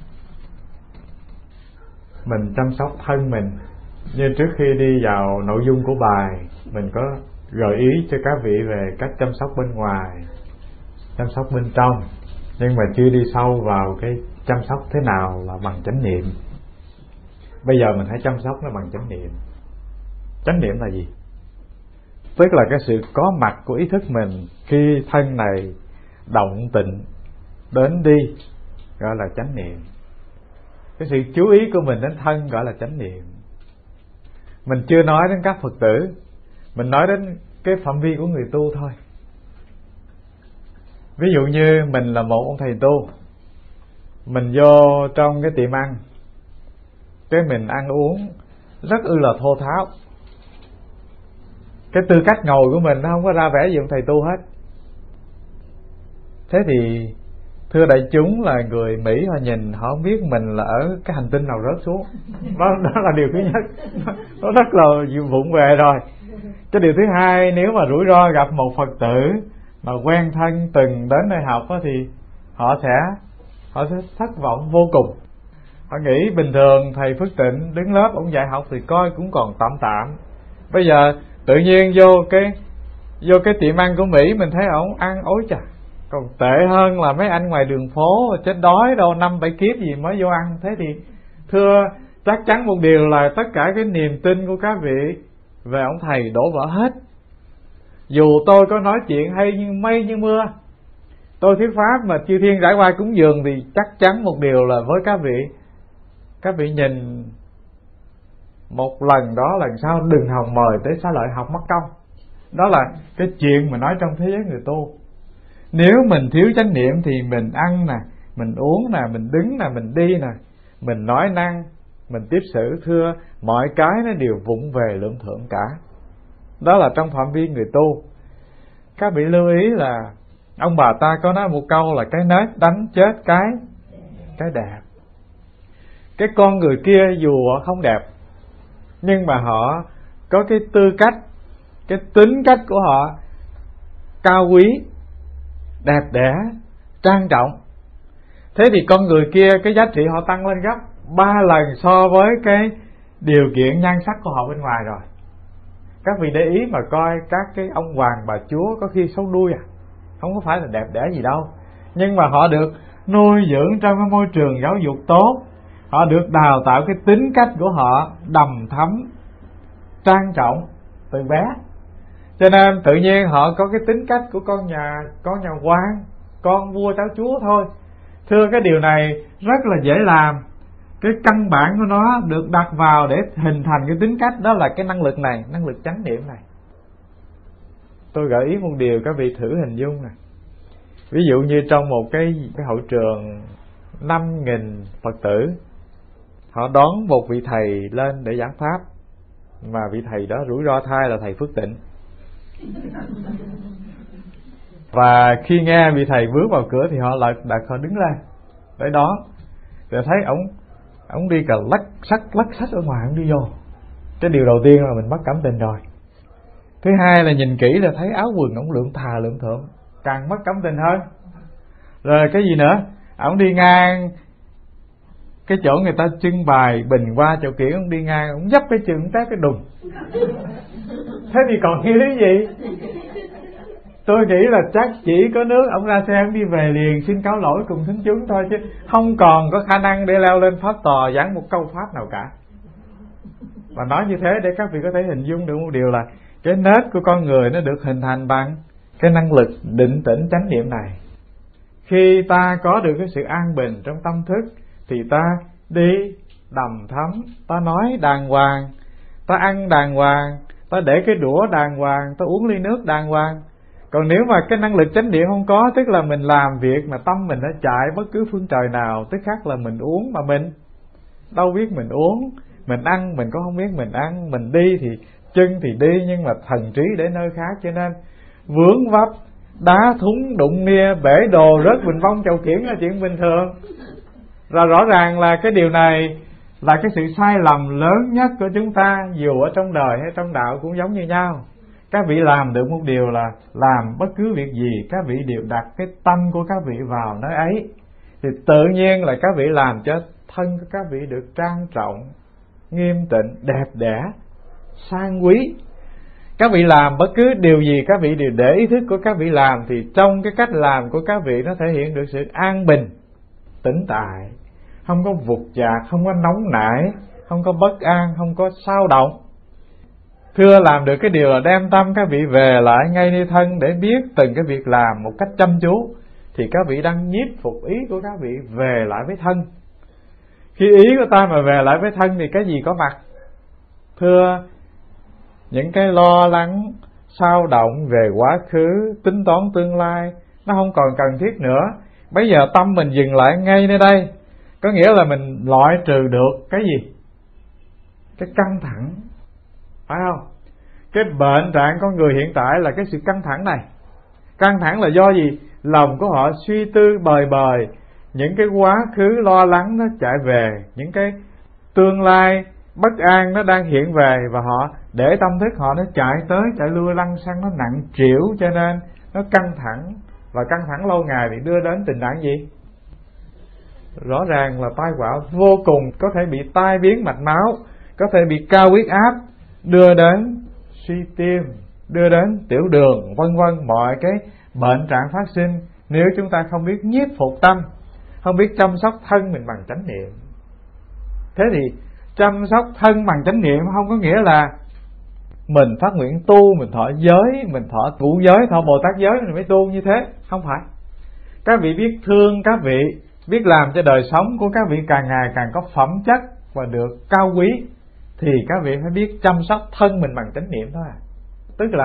Mình chăm sóc thân mình. Như trước khi đi vào nội dung của bài, mình có gợi ý cho các vị về cách chăm sóc bên ngoài, chăm sóc bên trong, nhưng mà chưa đi sâu vào cái chăm sóc thế nào là bằng chánh niệm. Bây giờ mình hãy chăm sóc nó bằng chánh niệm. Chánh niệm là gì? Tức là cái sự có mặt của ý thức mình khi thân này động tịnh đến đi, gọi là chánh niệm. Cái sự chú ý của mình đến thân gọi là chánh niệm. Mình chưa nói đến các Phật tử, mình nói đến cái phạm vi của người tu thôi. Ví dụ như mình là một ông thầy tu, mình vô trong cái tiệm ăn, cái mình ăn uống rất là thô tháo. Cái tư cách ngồi của mình nó không có ra vẻ gì ông thầy tu hết. Thế thì thưa đại chúng là người Mỹ, họ nhìn họ không biết mình là ở cái hành tinh nào rớt xuống. Đó là điều thứ nhất. Nó rất là vụng về rồi. Cái điều thứ hai, nếu mà rủi ro gặp một Phật tử mà quen thân từng đến nơi học đó, thì họ sẽ thất vọng vô cùng. Họ nghĩ bình thường thầy Phước Tịnh đứng lớp ông dạy học thì coi cũng còn tạm tạm. Bây giờ tự nhiên vô cái tiệm ăn của Mỹ mình thấy ổng ăn ối chà, còn tệ hơn là mấy anh ngoài đường phố chết đói đâu 5-7 kiếp gì mới vô ăn. Thế thì thưa chắc chắn một điều là tất cả cái niềm tin của các vị về ông thầy đổ vỡ hết. Dù tôi có nói chuyện hay như mây như mưa, tôi thuyết pháp mà chư thiên rải qua cúng dường, thì chắc chắn một điều là với các vị nhìn một lần đó, lần sau đừng hòng mời tới Xá Lợi học mất công. Đó là cái chuyện mà nói trong thế giới người tu. Nếu mình thiếu chánh niệm thì mình ăn nè, mình uống nè, mình đứng nè, mình đi nè, mình nói năng, mình tiếp xử, thưa mọi cái nó đều vụng về lượm thượm cả. Đó là trong phạm vi người tu. Các vị lưu ý là ông bà ta có nói một câu là cái nết đánh chết cái đẹp. Cái con người kia dù họ không đẹp, nhưng mà họ có cái tư cách, cái tính cách của họ cao quý, đẹp đẽ, trang trọng. Thế thì con người kia cái giá trị họ tăng lên gấp 3 lần so với cái điều kiện nhan sắc của họ bên ngoài rồi. Các vị để ý mà coi các cái ông hoàng bà chúa có khi xấu đuôi không có phải là đẹp đẽ gì đâu, nhưng mà họ được nuôi dưỡng trong cái môi trường giáo dục tốt, họ được đào tạo cái tính cách của họ đầm thắm, trang trọng từ bé, cho nên tự nhiên họ có cái tính cách của con nhà quan, con vua cháu chúa thôi. Thưa, cái điều này rất là dễ làm. Cái căn bản của nó được đặt vào để hình thành cái tính cách, đó là cái năng lực này, năng lực chánh niệm này. Tôi gợi ý một điều các vị thử hình dung này. Ví dụ như trong một cái hậu trường 5.000 Phật tử, họ đón một vị thầy lên để giảng pháp, mà vị thầy đó rủi ro thai là thầy Phước Tịnh. Và khi nghe vị thầy bước vào cửa thì họ họ đứng lên để đón. Thì thấy ổng đi cà lắc sách ở ngoài, ổng đi vô. Cái điều đầu tiên là mình mất cảm tình rồi. Thứ hai là nhìn kỹ là thấy áo quần ổng lượm thà lượm thượm, càng mất cảm tình hơn. Rồi cái gì nữa, ổng đi ngang cái chỗ người ta trưng bày bình hoa chậu kiển, ổng đi ngang ổng dấp cái chân tát cái đùng. Thế thì còn nghĩ lý gì? Tôi nghĩ là chắc chỉ có nước ổng ra xe ổng đi về liền xin cáo lỗi cùng thính chúng thôi, chứ không còn có khả năng để leo lên pháp tòa giảng một câu pháp nào cả. Và nói như thế để các vị có thể hình dung được một điều là cái nết của con người nó được hình thành bằng cái năng lực định tĩnh chánh niệm này. Khi ta có được cái sự an bình trong tâm thức thì ta đi đầm thắm, ta nói đàng hoàng, ta ăn đàng hoàng, ta để cái đũa đàng hoàng, ta uống ly nước đàng hoàng. Còn nếu mà cái năng lực chánh niệm không có, tức là mình làm việc mà tâm mình đã chạy bất cứ phương trời nào, tức khắc là mình uống mà mình đâu biết mình uống, mình ăn mình cũng không biết mình ăn, mình đi thì chân thì đi nhưng mà thần trí để nơi khác, cho nên vướng vấp, đá thúng đụng nia, bể đồ, rớt bình phong chậu kiển là chuyện bình thường. Rồi rõ ràng là cái điều này là cái sự sai lầm lớn nhất của chúng ta, dù ở trong đời hay trong đạo cũng giống như nhau. Các vị làm được một điều là làm bất cứ việc gì các vị đều đặt cái tâm của các vị vào nơi ấy, thì tự nhiên là các vị làm cho thân của các vị được trang trọng, nghiêm tịnh, đẹp đẽ, sang quý. Các vị làm bất cứ điều gì các vị đều để ý thức của các vị làm, thì trong cái cách làm của các vị nó thể hiện được sự an bình, tĩnh tại, không có vụt chạc, không có nóng nảy, không có bất an, không có xao động. Thưa, làm được cái điều là đem tâm các vị về lại ngay nơi thân để biết từng cái việc làm một cách chăm chú, thì các vị đang nhiếp phục ý của các vị về lại với thân. Khi ý của ta mà về lại với thân thì cái gì có mặt? Thưa, những cái lo lắng, xao động về quá khứ, tính toán tương lai nó không còn cần thiết nữa. Bây giờ tâm mình dừng lại ngay nơi đây, có nghĩa là mình loại trừ được cái gì? Cái căng thẳng, phải không? Cái bệnh trạng con người hiện tại là cái sự căng thẳng này. Căng thẳng là do gì? Lòng của họ suy tư bời bời, những cái quá khứ lo lắng nó chạy về, những cái tương lai bất an nó đang hiện về, và họ để tâm thức họ nó chạy tới chạy lui lăn xăng, nó nặng trĩu, cho nên nó căng thẳng. Và căng thẳng lâu ngày thì đưa đến tình trạng gì? Rõ ràng là tai họa vô cùng, có thể bị tai biến mạch máu, có thể bị cao huyết áp, đưa đến suy tim, đưa đến tiểu đường, vân vân, mọi cái bệnh trạng phát sinh nếu chúng ta không biết nhiếp phục tâm, không biết chăm sóc thân mình bằng chánh niệm. Thế thì chăm sóc thân bằng chánh niệm không có nghĩa là mình phát nguyện tu, mình thọ giới, mình thọ cụ giới, thọ Bồ Tát giới mình mới tu như thế, không phải. Các vị biết thương các vị, biết làm cho đời sống của các vị càng ngày càng có phẩm chất và được cao quý, thì các vị phải biết chăm sóc thân mình bằng chánh niệm thôi. Tức là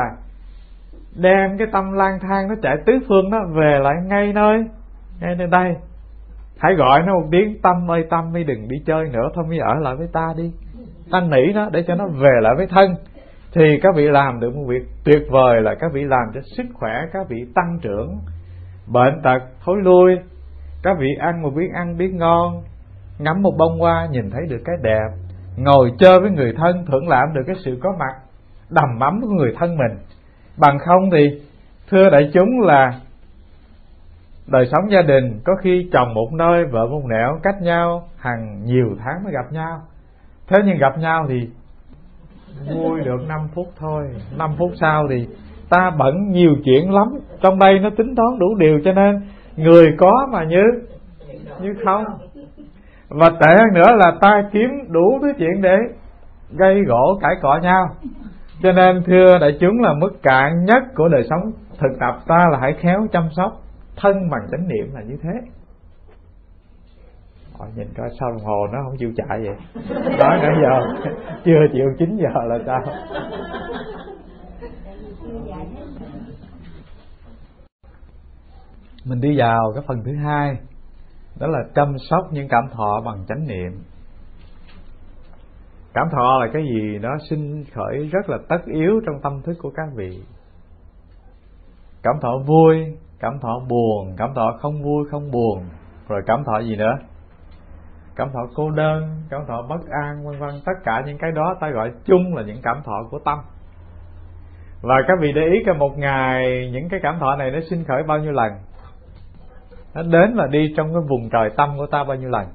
đem cái tâm lang thang nó chạy tứ phương nó về lại ngay nơi đây. Hãy gọi nó một tiếng: tâm ơi tâm, mi đừng đi chơi nữa, thôi mi ở lại với ta đi. Năn nỉ nó để cho nó về lại với thân. Thì các vị làm được một việc tuyệt vời là các vị làm cho sức khỏe các vị tăng trưởng, bệnh tật thối lui. Các vị ăn một biết ăn biết ngon, ngắm một bông hoa nhìn thấy được cái đẹp, ngồi chơi với người thân thưởng lãm được cái sự có mặt đầm ấm của người thân mình. Bằng không thì thưa đại chúng là Đời sống gia đình có khi chồng một nơi, vợ một nẻo, cách nhau hàng nhiều tháng mới gặp nhau. Thế nhưng gặp nhau thì vui được 5 phút thôi, 5 phút sau thì ta bận nhiều chuyện lắm. Trong đây nó tính toán đủ điều, cho nên người có mà như không. Và tệ hơn nữa là ta kiếm đủ thứ chuyện để gây gỗ cãi cọ nhau. Cho nên thưa đại chúng, là mức cạn nhất của đời sống thực tập ta là hãy khéo chăm sóc thân bằng chánh niệm là như thế. Nhìn coi sao đồng hồ nó không chịu chạy vậy. Nói nãy giờ chưa chịu 9 giờ là sao? Mình đi vào cái phần thứ hai, đó là chăm sóc những cảm thọ bằng chánh niệm. Cảm thọ là cái gì đó sinh khởi rất là tất yếu trong tâm thức của các vị. Cảm thọ vui, cảm thọ buồn, cảm thọ không vui không buồn, rồi cảm thọ gì nữa? Cảm thọ cô đơn, cảm thọ bất an, vân vân. Tất cả những cái đó ta gọi chung là những cảm thọ của tâm. Và các vị để ý cả một ngày những cái cảm thọ này nó sinh khởi bao nhiêu lần, nó đến và đi trong cái vùng trời tâm của ta bao nhiêu lần?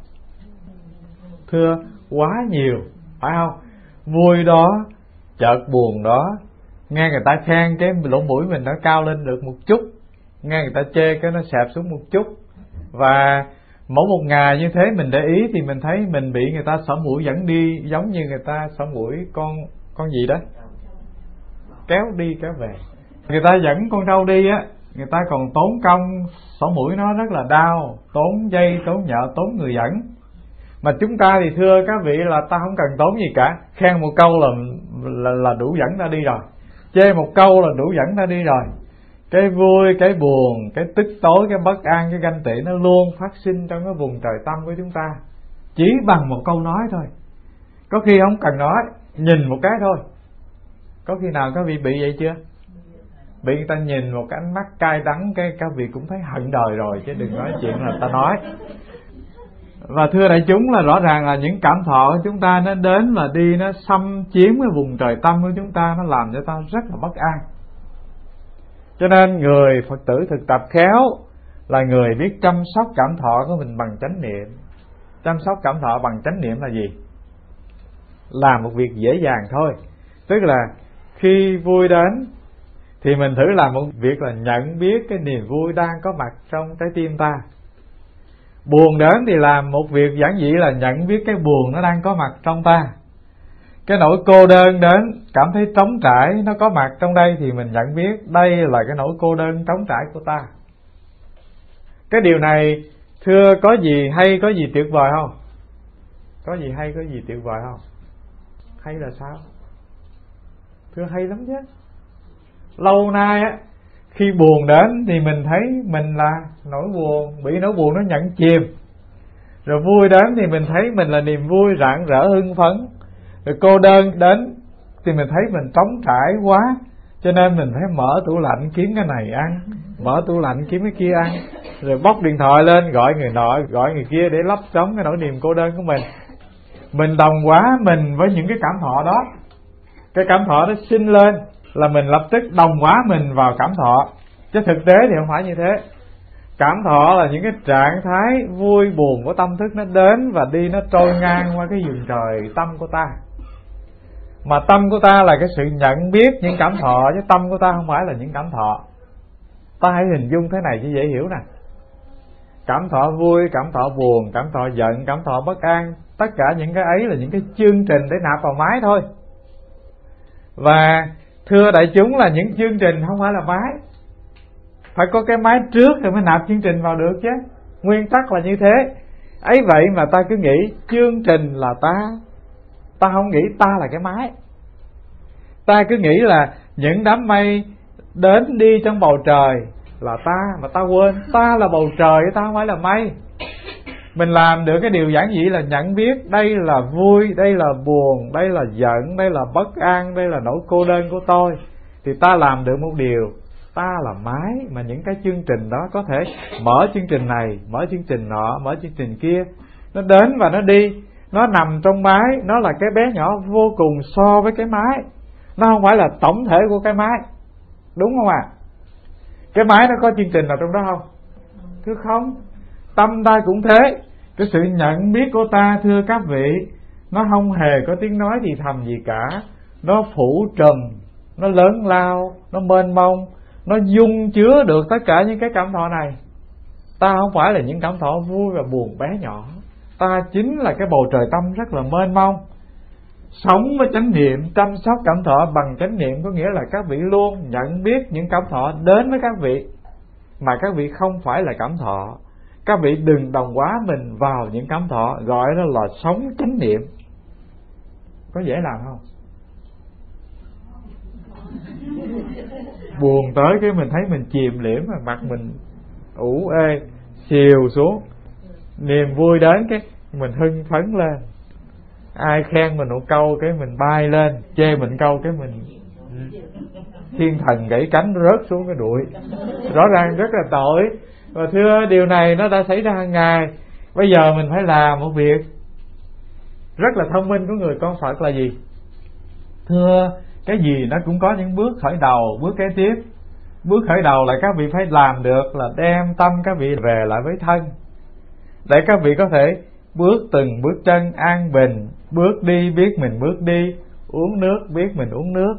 Thưa, quá nhiều, phải không? Vui đó, chợt buồn đó, nghe người ta khen cái lỗ mũi mình nó cao lên được một chút, nghe người ta chê cái nó xẹp xuống một chút. Và mỗi một ngày như thế mình để ý thì mình thấy mình bị người ta xỏ mũi dẫn đi, giống như người ta xỏ mũi con gì đó, kéo đi kéo về. Người ta dẫn con trâu đi á, người ta còn tốn công xỏ mũi nó rất là đau, tốn dây, tốn nhợ, tốn người dẫn. Mà chúng ta thì thưa các vị là ta không cần tốn gì cả, khen một câu là đủ dẫn ta đi rồi, chê một câu là đủ dẫn ta đi rồi. Cái vui, cái buồn, cái tức tối, cái bất an, cái ganh tị nó luôn phát sinh trong cái vùng trời tâm của chúng ta, chỉ bằng một câu nói thôi. Có khi không cần nói, nhìn một cái thôi. Có khi nào các vị bị vậy chưa? Bị người ta nhìn một cái ánh mắt cay đắng, cái các vị cũng thấy hận đời rồi, chứ đừng nói chuyện là ta nói. Và thưa đại chúng, là rõ ràng là những cảm thọ của chúng ta nó đến và đi, nó xâm chiếm cái vùng trời tâm của chúng ta, nó làm cho ta rất là bất an. Cho nên người Phật tử thực tập khéo là người biết chăm sóc cảm thọ của mình bằng chánh niệm. Chăm sóc cảm thọ bằng chánh niệm là gì? Làm một việc dễ dàng thôi. Tức là khi vui đến thì mình thử làm một việc là nhận biết cái niềm vui đang có mặt trong trái tim ta. Buồn đến thì làm một việc giản dị là nhận biết cái buồn nó đang có mặt trong ta. Cái nỗi cô đơn đến, cảm thấy trống trải nó có mặt trong đây thì mình nhận biết đây là cái nỗi cô đơn trống trải của ta. Cái điều này thưa có gì hay, có gì tuyệt vời không? Có gì hay, có gì tuyệt vời không? Hay là sao? Thưa hay lắm chứ. Lâu nay á, khi buồn đến thì mình thấy mình là nỗi buồn, bị nỗi buồn nó nhận chìm. Rồi vui đến thì mình thấy mình là niềm vui rạng rỡ hưng phấn. Rồi cô đơn đến thì mình thấy mình trống trải quá, cho nên mình phải mở tủ lạnh kiếm cái này ăn, mở tủ lạnh kiếm cái kia ăn, rồi bóc điện thoại lên gọi người nọ gọi người kia để lấp trống cái nỗi niềm cô đơn của mình. Mình đồng hóa mình với những cái cảm thọ đó. Cái cảm thọ nó sinh lên là mình lập tức đồng hóa mình vào cảm thọ. Chứ thực tế thì không phải như thế. Cảm thọ là những cái trạng thái vui buồn của tâm thức, nó đến và đi, nó trôi ngang qua cái vùng trời tâm của ta. Mà tâm của ta là cái sự nhận biết những cảm thọ, chứ tâm của ta không phải là những cảm thọ. Ta hãy hình dung thế này cho dễ hiểu nè. Cảm thọ vui, cảm thọ buồn, cảm thọ giận, cảm thọ bất an, tất cả những cái ấy là những cái chương trình để nạp vào máy thôi. Và thưa đại chúng là những chương trình không phải là máy. Phải có cái máy trước rồi mới nạp chương trình vào được chứ. Nguyên tắc là như thế. Ấy vậy mà ta cứ nghĩ chương trình là ta. Ta không nghĩ ta là cái máy. Ta cứ nghĩ là những đám mây đến đi trong bầu trời là ta. Mà ta quên ta là bầu trời, ta không phải là mây. Mình làm được cái điều giản dị là nhận biết đây là vui, đây là buồn, đây là giận, đây là bất an, đây là nỗi cô đơn của tôi. Thì ta làm được một điều, ta là máy. Mà những cái chương trình đó có thể mở chương trình này, mở chương trình nọ, mở chương trình kia. Nó đến và nó đi. Nó nằm trong máy, nó là cái bé nhỏ vô cùng so với cái máy. Nó không phải là tổng thể của cái máy. Đúng không ạ? Cái máy nó có chương trình nào trong đó không? Thưa không, tâm ta cũng thế. Cái sự nhận biết của ta, thưa các vị, nó không hề có tiếng nói thì thầm gì cả. Nó phủ trùm, nó lớn lao, nó mênh mông, nó dung chứa được tất cả những cái cảm thọ này. Ta không phải là những cảm thọ vui và buồn bé nhỏ, ta chính là cái bầu trời tâm rất là mênh mông. Sống với chánh niệm, chăm sóc cảm thọ bằng chánh niệm, có nghĩa là các vị luôn nhận biết những cảm thọ đến với các vị, mà các vị không phải là cảm thọ. Các vị đừng đồng hóa mình vào những cảm thọ, gọi đó là sống chánh niệm. Có dễ làm không? Buồn tới cái mình thấy mình chìm liễm, mà mặt mình ủ ê xìu xuống. Niềm vui đến cái mình hưng phấn lên. Ai khen mình một câu cái mình bay lên, chê mình câu cái mình thiên thần gãy cánh rớt xuống cái đuổi. Rõ ràng rất là tội. Và thưa, điều này nó đã xảy ra hàng ngày. Bây giờ mình phải làm một việc rất là thông minh của người con Phật là gì? Thưa, cái gì nó cũng có những bước khởi đầu, bước kế tiếp. Bước khởi đầu là các vị phải làm được là đem tâm các vị về lại với thân, để các vị có thể bước từng bước chân an bình. Bước đi biết mình bước đi, uống nước biết mình uống nước.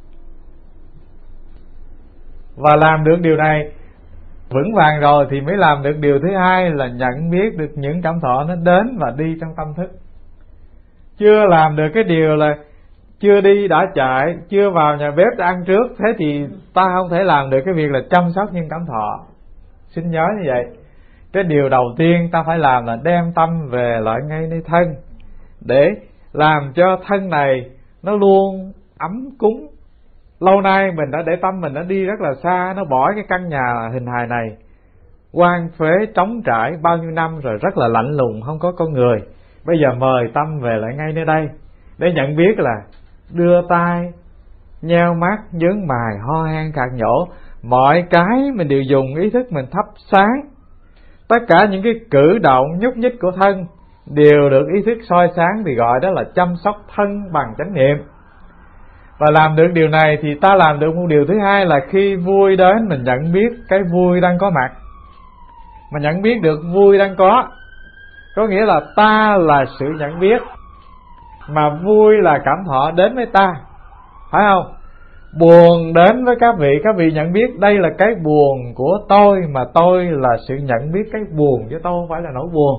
Và làm được điều này vững vàng rồi thì mới làm được điều thứ hai là nhận biết được những cảm thọ nó đến và đi trong tâm thức. Chưa làm được cái điều là chưa đi đã chạy, chưa vào nhà bếp đã ăn trước, thế thì ta không thể làm được cái việc là chăm sóc những cảm thọ. Xin nhớ như vậy. Cái điều đầu tiên ta phải làm là đem tâm về lại ngay nơi thân, để làm cho thân này nó luôn ấm cúng. Lâu nay mình đã để tâm mình đã đi rất là xa, nó bỏ cái căn nhà hình hài này hoang phế trống trải bao nhiêu năm rồi, rất là lạnh lùng, không có con người. Bây giờ mời tâm về lại ngay nơi đây, để nhận biết là đưa tay, nheo mắt, nhướng mày, ho han khạc nhổ, mọi cái mình đều dùng ý thức mình thắp sáng. Tất cả những cái cử động nhúc nhích của thân đều được ý thức soi sáng, thì gọi đó là chăm sóc thân bằng chánh niệm. Và làm được điều này thì ta làm được một điều thứ hai là khi vui đến mình nhận biết cái vui đang có mặt. Mà nhận biết được vui đang có nghĩa là ta là sự nhận biết, mà vui là cảm thọ đến với ta, phải không? Buồn đến với các vị nhận biết đây là cái buồn của tôi, mà tôi là sự nhận biết cái buồn chứ tôi không phải là nỗi buồn.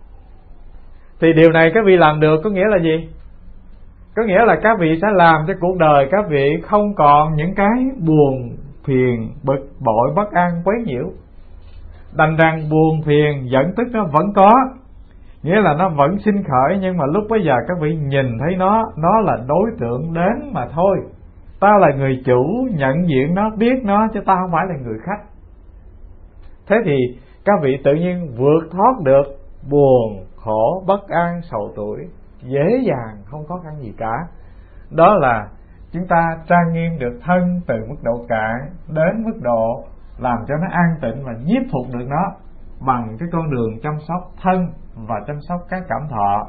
Thì điều này các vị làm được có nghĩa là gì? Có nghĩa là các vị sẽ làm cho cuộc đời các vị không còn những cái buồn, phiền, bực bội, bất an, quấy nhiễu. Đành rằng buồn, phiền, giận tức nó vẫn có, nghĩa là nó vẫn sinh khởi, nhưng mà lúc bây giờ các vị nhìn thấy nó là đối tượng đến mà thôi. Ta là người chủ, nhận diện nó, biết nó, chứ ta không phải là người khách. Thế thì các vị tự nhiên vượt thoát được buồn, khổ, bất an, sầu tuổi dễ dàng, không khó khăn gì cả. Đó là chúng ta trang nghiêm được thân từ mức độ cạn đến mức độ làm cho nó an tịnh và nhiếp phục được nó bằng cái con đường chăm sóc thân và chăm sóc các cảm thọ.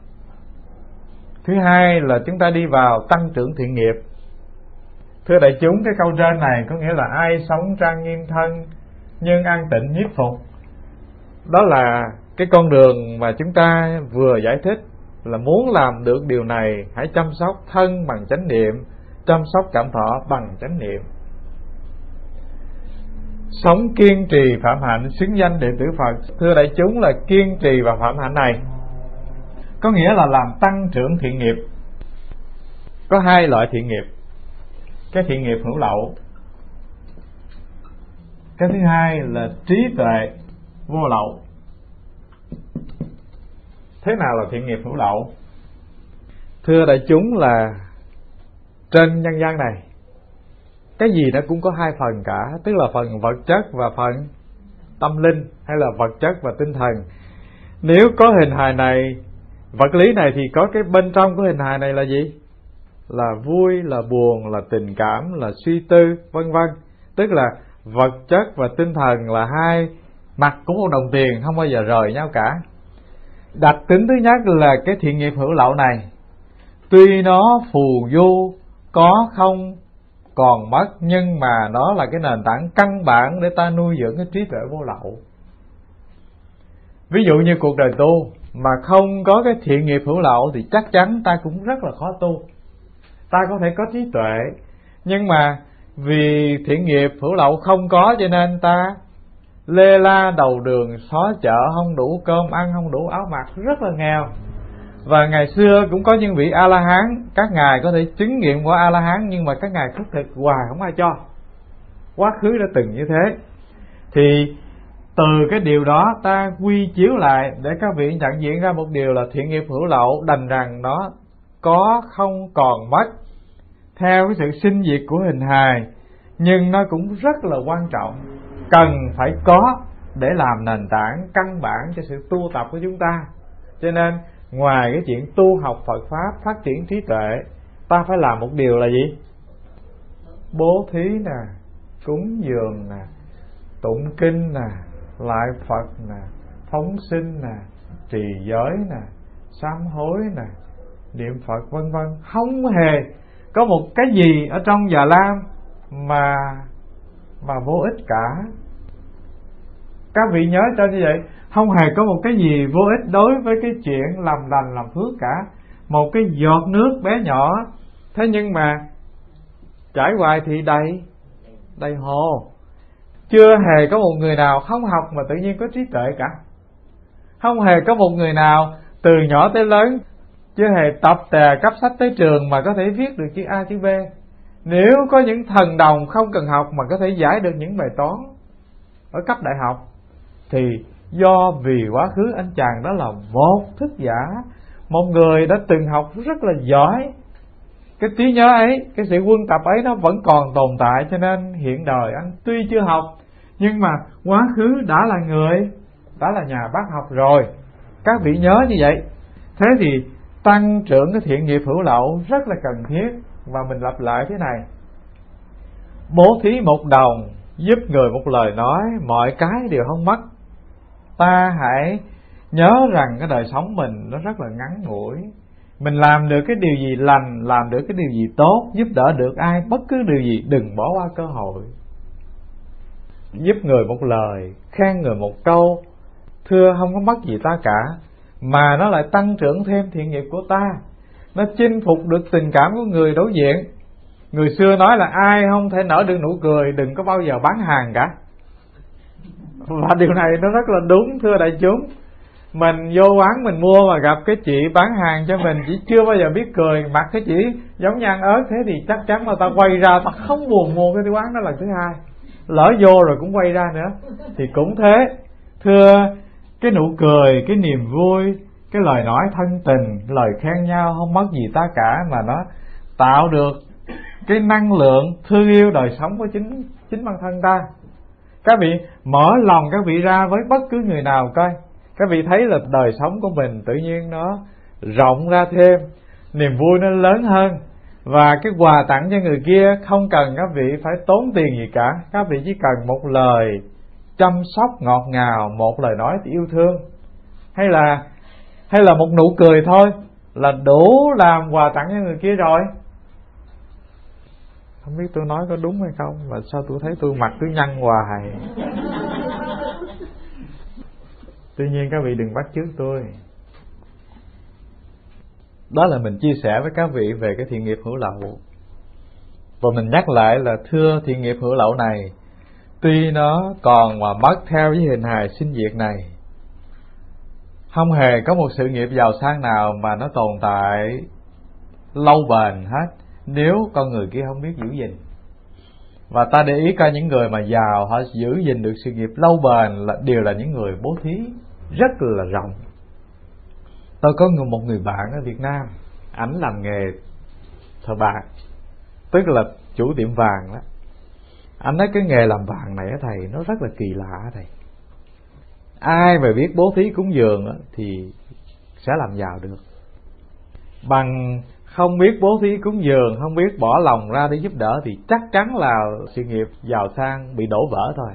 Thứ hai là chúng ta đi vào tăng trưởng thiện nghiệp. Thưa đại chúng, cái câu trên này có nghĩa là ai sống trang nghiêm thân nhưng an tịnh nhiếp phục. Đó là cái con đường mà chúng ta vừa giải thích, là muốn làm được điều này hãy chăm sóc thân bằng chánh niệm, chăm sóc cảm thọ bằng chánh niệm. Sống kiên trì phạm hạnh xứng danh đệ tử Phật. Thưa đại chúng, là kiên trì và phạm hạnh này có nghĩa là làm tăng trưởng thiện nghiệp. Có hai loại thiện nghiệp: cái thiện nghiệp hữu lậu, cái thứ hai là trí tuệ vô lậu. Thế nào là thiện nghiệp hữu lậu? Thưa đại chúng, là trên nhân gian này cái gì nó cũng có hai phần cả, tức là phần vật chất và phần tâm linh, hay là vật chất và tinh thần. Nếu có hình hài này, vật lý này, thì có cái bên trong của hình hài này là gì? Là vui, là buồn, là tình cảm, là suy tư, vân vân. Tức là vật chất và tinh thần là hai mặt của một đồng tiền, không bao giờ rời nhau cả. Đặc tính thứ nhất là cái thiện nghiệp hữu lậu này, tuy nó phù du, có không còn mất, nhưng mà nó là cái nền tảng căn bản để ta nuôi dưỡng cái trí tuệ vô lậu. Ví dụ như cuộc đời tu mà không có cái thiện nghiệp hữu lậu thì chắc chắn ta cũng rất là khó tu. Ta có thể có trí tuệ, nhưng mà vì thiện nghiệp hữu lậu không có cho nên ta lê la đầu đường xó chợ, không đủ cơm ăn, không đủ áo mặc, rất là nghèo. Và ngày xưa cũng có những vị A-la-hán, các ngài có thể chứng nghiệm của A-la-hán, nhưng mà các ngài khất thực hoài không ai cho. Quá khứ đã từng như thế. Thì từ cái điều đó ta quy chiếu lại để các vị nhận diện ra một điều là thiện nghiệp hữu lậu đành rằng nó có không còn mất theo cái sự sinh diệt của hình hài, nhưng nó cũng rất là quan trọng, cần phải có để làm nền tảng căn bản cho sự tu tập của chúng ta. Cho nên ngoài cái chuyện tu học Phật Pháp, phát triển trí tuệ, ta phải làm một điều là gì? Bố thí nè, cúng dường nè, tụng kinh nè, lại Phật nè, phóng sinh nè, trì giới nè, sám hối nè, niệm Phật vân vân. Không hề có một cái gì ở trong Già Lam mà vô ích cả. Các vị nhớ cho như vậy, không hề có một cái gì vô ích đối với cái chuyện làm lành làm phước cả. Một cái giọt nước bé nhỏ, thế nhưng mà trải hoài thì đầy hồ. Chưa hề có một người nào không học mà tự nhiên có trí tuệ cả. Không hề có một người nào từ nhỏ tới lớn chưa hề tập tè cấp sách tới trường mà có thể viết được chữ A chữ B. Nếu có những thần đồng không cần học mà có thể giải được những bài toán ở cấp đại học, thì do vì quá khứ anh chàng đó là một thức giả, một người đã từng học rất là giỏi. Cái trí nhớ ấy, cái sự quân tập ấy nó vẫn còn tồn tại, cho nên hiện đời anh tuy chưa học nhưng mà quá khứ đã là người, đã là nhà bác học rồi. Các vị nhớ như vậy. Thế thì tăng trưởng cái thiện nghiệp hữu lậu rất là cần thiết. Và mình lặp lại thế này: bố thí một đồng, giúp người một lời nói, mọi cái đều không mất. Ta hãy nhớ rằng cái đời sống mình nó rất là ngắn ngủi. Mình làm được cái điều gì lành, làm được cái điều gì tốt, giúp đỡ được ai, bất cứ điều gì, đừng bỏ qua cơ hội. Giúp người một lời, khen người một câu, thưa không có mất gì ta cả, mà nó lại tăng trưởng thêm thiện nghiệp của ta. Nó chinh phục được tình cảm của người đối diện. Người xưa nói là ai không thể nở được nụ cười đừng có bao giờ bán hàng cả. Và điều này nó rất là đúng, thưa đại chúng. Mình vô quán mình mua mà gặp cái chị bán hàng cho mình chỉ chưa bao giờ biết cười, mặt cái chị giống như ăn ớt, thế thì chắc chắn là ta quay ra, ta không buồn mua cái quán đó lần thứ hai. Lỡ vô rồi cũng quay ra nữa. Thì cũng thế, thưa, cái nụ cười, cái niềm vui, cái lời nói thân tình, lời khen nhau không mất gì ta cả, mà nó tạo được cái năng lượng thương yêu đời sống của chính bản thân ta. Các vị mở lòng các vị ra với bất cứ người nào coi, các vị thấy là đời sống của mình tự nhiên nó rộng ra thêm, niềm vui nó lớn hơn. Và cái quà tặng cho người kia không cần các vị phải tốn tiền gì cả. Các vị chỉ cần một lời chăm sóc ngọt ngào, một lời nói yêu thương, hay là một nụ cười thôi là đủ làm quà tặng cho người kia rồi. Không biết tôi nói có đúng hay không, mà sao tôi thấy tôi mặt cứ nhăn hoài. Tuy nhiên các vị đừng bắt chước tôi. Đó là mình chia sẻ với các vị về cái thiện nghiệp hữu lậu. Và mình nhắc lại là thưa, thiện nghiệp hữu lậu này tuy nó còn mà mất theo với hình hài sinh diệt này, không hề có một sự nghiệp giàu sang nào mà nó tồn tại lâu bền hết, nếu con người kia không biết giữ gìn. Và ta để ý coi những người mà giàu, họ giữ gìn được sự nghiệp lâu bền là đều là những người bố thí rất là rộng. Tôi có một người bạn ở Việt Nam, ảnh làm nghề thợ bạc, tức là chủ tiệm vàng đó. Anh nói cái nghề làm vàng này thầy, nó rất là kỳ lạ thầy. Ai mà biết bố thí cúng dường thì sẽ làm giàu được. Bằng không biết bố thí cúng dường, không biết bỏ lòng ra để giúp đỡ thì chắc chắn là sự nghiệp giàu sang bị đổ vỡ thôi.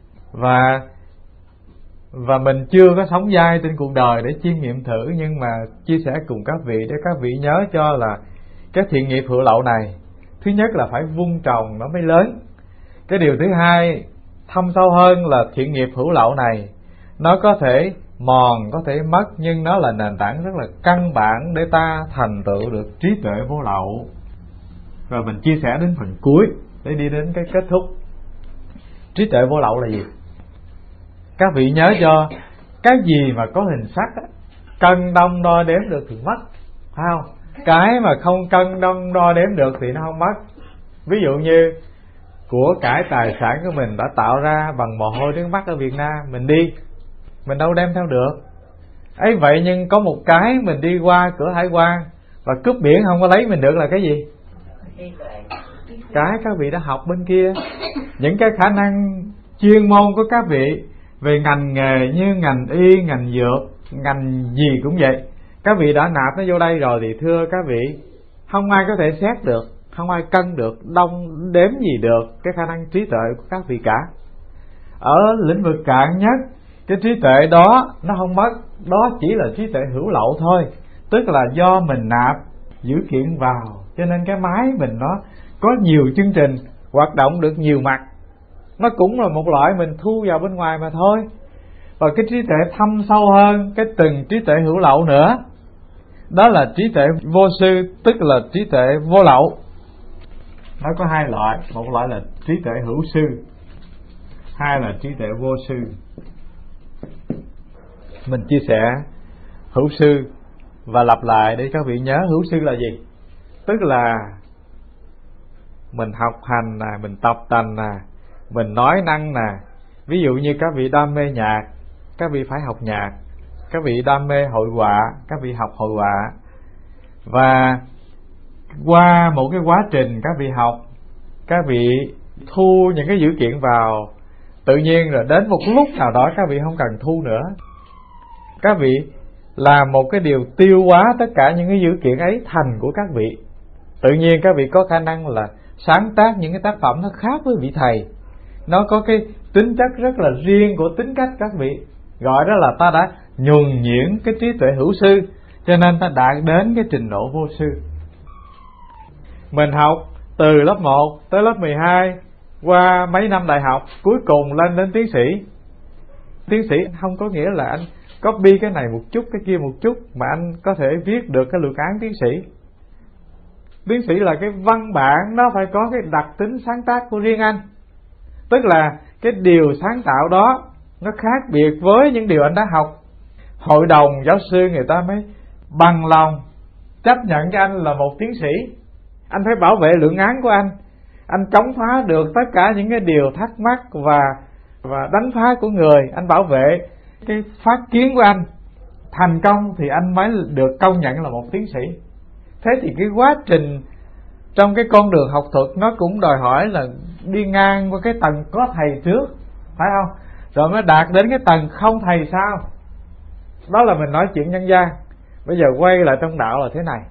Và mình chưa có sống dai trên cuộc đời để chiêm nghiệm thử, nhưng mà chia sẻ cùng các vị để các vị nhớ cho là cái thiện nghiệp hữu lậu này, thứ nhất là phải vun trồng nó mới lớn. Cái điều thứ hai thâm sâu hơn là thiện nghiệp hữu lậu này nó có thể mòn, có thể mất, nhưng nó là nền tảng rất là căn bản để ta thành tựu được trí tuệ vô lậu. Và mình chia sẻ đến phần cuối để đi đến cái kết thúc. Trí tuệ vô lậu là gì? Các vị nhớ cho, cái gì mà có hình sắc cân đong đo đếm được thì mất, phải không? Cái mà không cân đong đo đếm được thì nó không mất. Ví dụ như của cải tài sản của mình đã tạo ra bằng mồ hôi nước mắt ở Việt Nam, mình đi, mình đâu đem theo được. Ấy vậy nhưng có một cái mình đi qua cửa hải quan và cướp biển không có lấy mình được là cái gì? Cái các vị đã học bên kia. Những cái khả năng chuyên môn của các vị về ngành nghề như ngành y, ngành dược, ngành gì cũng vậy, các vị đã nạp nó vô đây rồi thì thưa các vị, không ai có thể xét được, không ai cân được, đong đếm gì được cái khả năng trí tuệ của các vị cả. Ở lĩnh vực cạn nhất, cái trí tuệ đó nó không mất, đó chỉ là trí tuệ hữu lậu thôi. Tức là do mình nạp dữ kiện vào, cho nên cái máy mình nó có nhiều chương trình hoạt động được nhiều mặt. Nó cũng là một loại mình thu vào bên ngoài mà thôi. Và cái trí tuệ thâm sâu hơn, cái từng trí tuệ hữu lậu nữa, đó là trí tuệ vô sư, tức là trí tuệ vô lậu. Nó có hai loại, một loại là trí tuệ hữu sư, hai là trí tuệ vô sư. Mình chia sẻ hữu sư và lặp lại để các vị nhớ hữu sư là gì. Tức là mình học hành nè, mình tập tành nè, mình nói năng nè. Ví dụ như các vị đam mê nhạc, các vị phải học nhạc. Các vị đam mê hội họa, các vị học hội họa. Và qua một cái quá trình các vị học, các vị thu những cái dữ kiện vào, tự nhiên rồi đến một lúc nào đó các vị không cần thu nữa. Các vị làm một cái điều tiêu hóa tất cả những cái dữ kiện ấy thành của các vị. Tự nhiên các vị có khả năng là sáng tác những cái tác phẩm nó khác với vị thầy. Nó có cái tính chất rất là riêng của tính cách các vị. Gọi đó là ta đã nhuần nhuyễn cái trí tuệ hữu sư, cho nên ta đạt đến cái trình độ vô sư. Mình học từ lớp 1 tới lớp 12, qua mấy năm đại học, cuối cùng lên đến tiến sĩ. Tiến sĩ không có nghĩa là anh copy cái này một chút, cái kia một chút, mà anh có thể viết được cái luận án tiến sĩ. Tiến sĩ là cái văn bản, nó phải có cái đặc tính sáng tác của riêng anh. Tức là cái điều sáng tạo đó nó khác biệt với những điều anh đã học. Hội đồng giáo sư người ta mới bằng lòng chấp nhận cho anh là một tiến sĩ. Anh phải bảo vệ luận án của anh chống phá được tất cả những cái điều thắc mắc và đánh phá của người. Anh bảo vệ cái phát kiến của anh thành công thì anh mới được công nhận là một tiến sĩ. Thế thì cái quá trình trong cái con đường học thuật nó cũng đòi hỏi là đi ngang qua cái tầng có thầy trước, phải không? Rồi mới đạt đến cái tầng không thầy sau. Đó là mình nói chuyện nhân gian. Bây giờ quay lại trong đạo là thế này.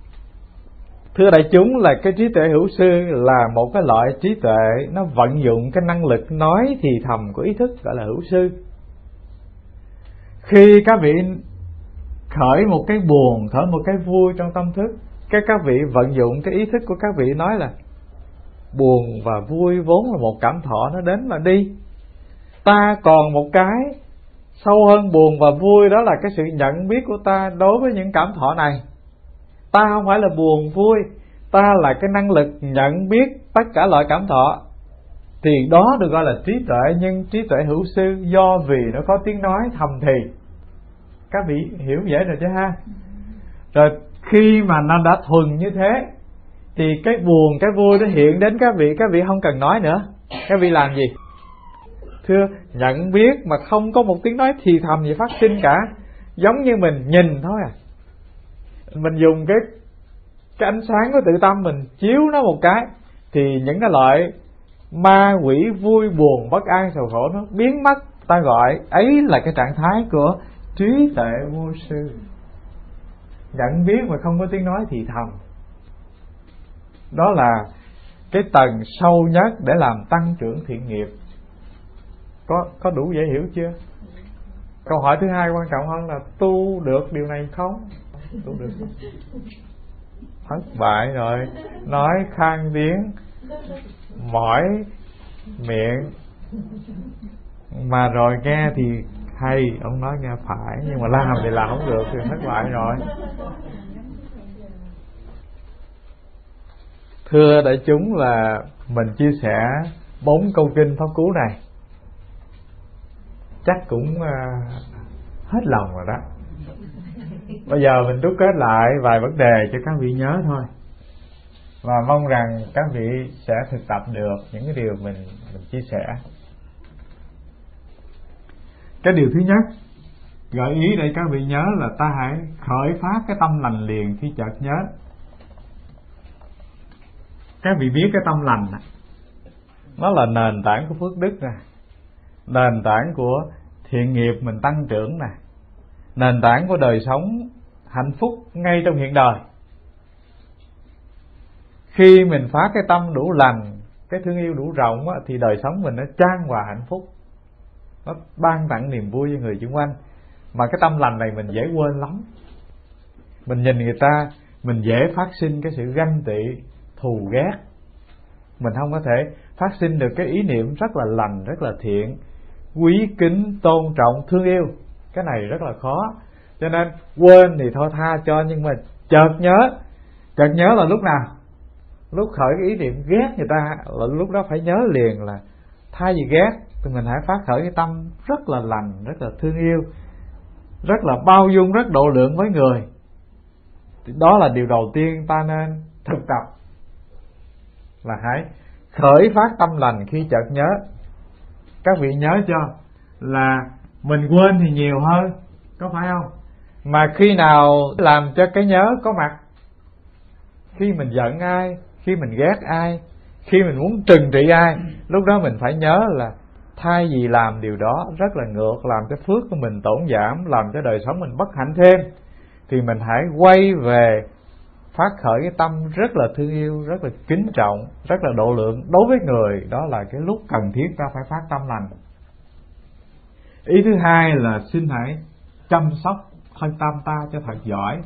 Thưa đại chúng, là cái trí tuệ hữu sư là một cái loại trí tuệ nó vận dụng cái năng lực nói thì thầm của ý thức, gọi là hữu sư. Khi các vị khởi một cái buồn, khởi một cái vui trong tâm thức, các vị vận dụng cái ý thức của các vị nói là buồn và vui vốn là một cảm thọ, nó đến mà đi. Ta còn một cái sâu hơn buồn và vui, đó là cái sự nhận biết của ta đối với những cảm thọ này. Ta không phải là buồn vui, ta là cái năng lực nhận biết tất cả loại cảm thọ. Thì đó được gọi là trí tuệ, nhưng trí tuệ hữu sư do vì nó có tiếng nói thầm thì. Các vị hiểu dễ rồi chứ ha? Rồi khi mà nó đã thuần như thế thì cái buồn, cái vui nó hiện đến các vị không cần nói nữa. Các vị làm gì? Thưa, nhận biết mà không có một tiếng nói thì thầm gì phát sinh cả. Giống như mình nhìn thôi à. Mình dùng cái ánh sáng của tự tâm mình chiếu nó một cái, thì những cái loại ma quỷ vui buồn bất an sầu khổ nó biến mất. Ta gọi ấy là cái trạng thái của trí tuệ vô sư. Nhận biết mà không có tiếng nói thì thầm. Đó là cái tầng sâu nhất để làm tăng trưởng thiện nghiệp. Có đủ dễ hiểu chưa? Câu hỏi thứ hai quan trọng hơn là tu được điều này không? Tu được không? Thất bại rồi, nói khan tiếng, mỏi miệng, mà rồi nghe thì Hay, ông nói nghe phải, nhưng mà làm thì làm không được thì thất bại rồi. Thưa đại chúng, là mình chia sẻ 4 câu kinh pháp cú này chắc cũng hết lòng rồi đó. Bây giờ mình rút kết lại vài vấn đề cho các vị nhớ thôi, và mong rằng các vị sẽ thực tập được những cái điều mình chia sẻ. Cái điều thứ nhất, gợi ý để các vị nhớ là ta hãy khởi phát cái tâm lành liền khi chợt nhớ. Các vị biết cái tâm lành này, nó là nền tảng của phước đức nè, nền tảng của thiện nghiệp mình tăng trưởng nè, nền tảng của đời sống hạnh phúc ngay trong hiện đời. Khi mình phát cái tâm đủ lành, cái thương yêu đủ rộng á, thì đời sống mình nó chan hòa hạnh phúc, nó ban tặng niềm vui cho người xung quanh. Mà cái tâm lành này mình dễ quên lắm. Mình nhìn người ta, mình dễ phát sinh cái sự ganh tị, thù ghét. Mình không có thể phát sinh được cái ý niệm rất là lành, rất là thiện, quý kính, tôn trọng, thương yêu. Cái này rất là khó. Cho nên quên thì thôi tha cho, nhưng mà chợt nhớ là lúc nào? Lúc khởi cái ý niệm ghét người ta là lúc đó phải nhớ liền là thay vì ghét thì mình hãy phát khởi cái tâm rất là lành, rất là thương yêu, rất là bao dung, rất độ lượng với người. Thì đó là điều đầu tiên ta nên thực tập, là hãy khởi phát tâm lành khi chợt nhớ. Các vị nhớ cho là mình quên thì nhiều hơn, có phải không? Mà khi nào làm cho cái nhớ có mặt? Khi mình giận ai, khi mình ghét ai, khi mình muốn trừng trị ai, lúc đó mình phải nhớ là thay vì làm điều đó rất là ngược, làm cho phước của mình tổn giảm, làm cho đời sống mình bất hạnh thêm, thì mình hãy quay về phát khởi cái tâm rất là thương yêu, rất là kính trọng, rất là độ lượng đối với người. Đó là cái lúc cần thiết ta phải phát tâm lành. Ý thứ hai là xin hãy chăm sóc thân tâm ta cho thật giỏi.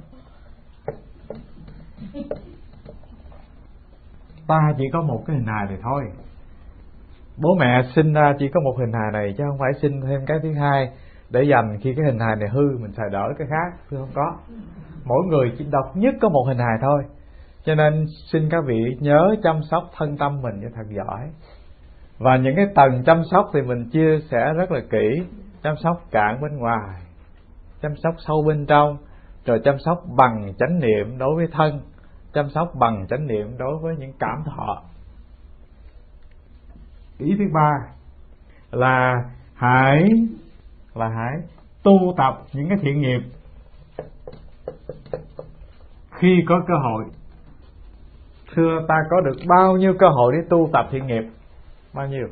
Ta chỉ có một cái hình hài này thôi. Bố mẹ sinh ra chỉ có một hình hài này, chứ không phải sinh thêm cái thứ hai để dành khi cái hình hài này hư mình xài đỡ cái khác. Thưa không có. Mỗi người chỉ độc nhất có một hình hài thôi. Cho nên xin các vị nhớ chăm sóc thân tâm mình cho thật giỏi. Và những cái tầng chăm sóc thì mình chia sẻ rất là kỹ. Chăm sóc cạn bên ngoài, chăm sóc sâu bên trong, rồi chăm sóc bằng chánh niệm đối với thân, chăm sóc bằng chánh niệm đối với những cảm thọ. Ý thứ ba là hãy tu tập những cái thiện nghiệp khi có cơ hội. Thưa, ta có được bao nhiêu cơ hội để tu tập thiện nghiệp? Bao nhiêu?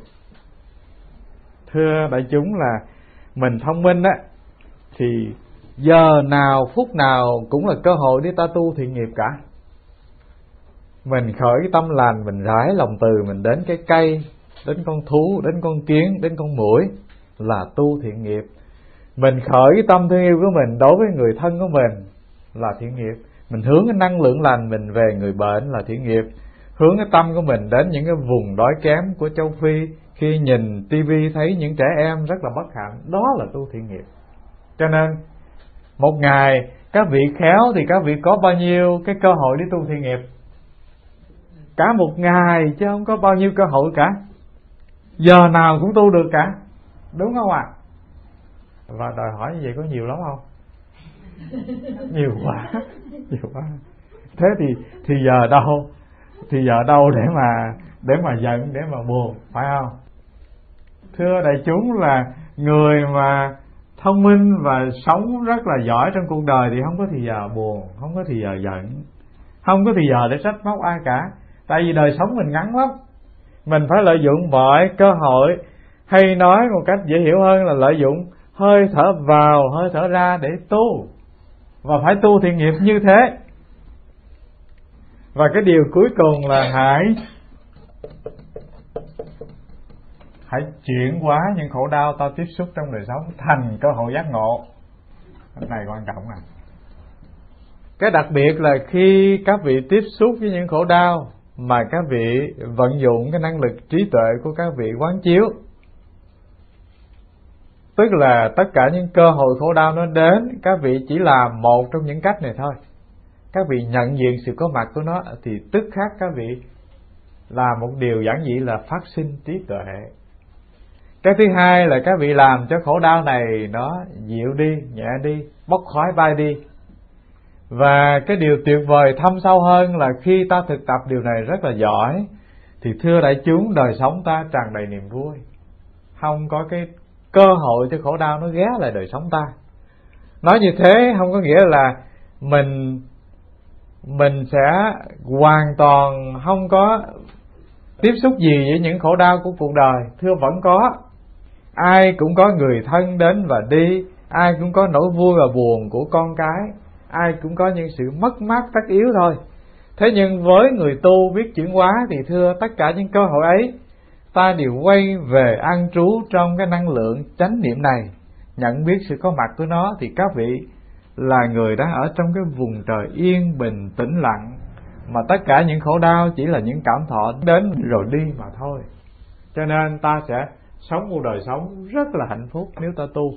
Thưa đại chúng, là mình thông minh á, thì giờ nào phút nào cũng là cơ hội để ta tu thiện nghiệp cả. Mình khởi cái tâm lành, mình rải lòng từ mình đến cái cây, đến con thú, đến con kiến, đến con muỗi là tu thiện nghiệp. Mình khởi cái tâm thương yêu của mình đối với người thân của mình là thiện nghiệp. Mình hướng cái năng lượng lành mình về người bệnh là thiện nghiệp. Hướng cái tâm của mình đến những cái vùng đói kém của châu Phi, khi nhìn tivi thấy những trẻ em rất là bất hạnh, đó là tu thiện nghiệp. Cho nên một ngày các vị khéo thì các vị có bao nhiêu cái cơ hội để tu thiện nghiệp? Cả một ngày chứ không có bao nhiêu cơ hội cả. Giờ nào cũng tu được cả, đúng không ạ? Và đòi hỏi như vậy có nhiều lắm không? Nhiều quá. Thế thì giờ đâu? Thì giờ đâu để mà giận, để mà buồn, phải không? Thưa đại chúng, là người mà thông minh và sống rất là giỏi trong cuộc đời thì không có thì giờ buồn, không có thì giờ giận, không có thì giờ để trách móc ai cả. Tại vì đời sống mình ngắn lắm. Mình phải lợi dụng mọi cơ hội, hay nói một cách dễ hiểu hơn là lợi dụng hơi thở vào, hơi thở ra để tu. Và phải tu thiện nghiệp như thế. Và cái điều cuối cùng là hãy chuyển hóa những khổ đau ta tiếp xúc trong đời sống thành cơ hội giác ngộ. Cái này quan trọng nè. Cái đặc biệt là khi các vị tiếp xúc với những khổ đau mà các vị vận dụng cái năng lực trí tuệ của các vị quán chiếu, Tức là tất cả những cơ hội khổ đau nó đến, các vị chỉ làm một trong những cách này thôi. Các vị nhận diện sự có mặt của nó thì tức khắc các vị làm một điều giản dị là phát sinh trí tuệ. Cái thứ hai là các vị làm cho khổ đau này nó dịu đi, nhẹ đi, bốc khói bay đi. Và cái điều tuyệt vời thâm sâu hơn là khi ta thực tập điều này rất là giỏi thì thưa đại chúng, đời sống ta tràn đầy niềm vui. Không có cái cơ hội cho khổ đau nó ghé lại đời sống ta. Nói như thế không có nghĩa là mình sẽ hoàn toàn không có tiếp xúc gì với những khổ đau của cuộc đời. Thưa vẫn có. Ai cũng có người thân đến và đi, ai cũng có nỗi vui và buồn của con cái, ai cũng có những sự mất mát tất yếu thôi. Thế nhưng với người tu biết chuyển hóa thì thưa, tất cả những cơ hội ấy ta đều quay về an trú trong cái năng lượng chánh niệm này, nhận biết sự có mặt của nó, thì các vị là người đang ở trong cái vùng trời yên bình tĩnh lặng, mà tất cả những khổ đau chỉ là những cảm thọ đến rồi đi mà thôi. Cho nên ta sẽ sống một đời sống rất là hạnh phúc nếu ta tu.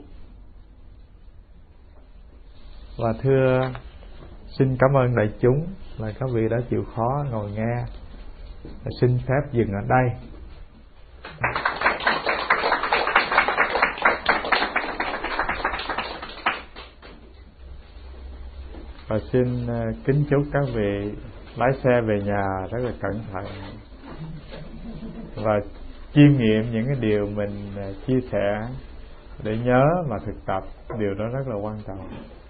Và thưa, xin cảm ơn đại chúng là các vị đã chịu khó ngồi nghe. Và xin phép dừng ở đây. Và xin kính chúc các vị lái xe về nhà rất là cẩn thận và chiêm nghiệm những cái điều mình chia sẻ để nhớ mà thực tập. Điều đó rất là quan trọng.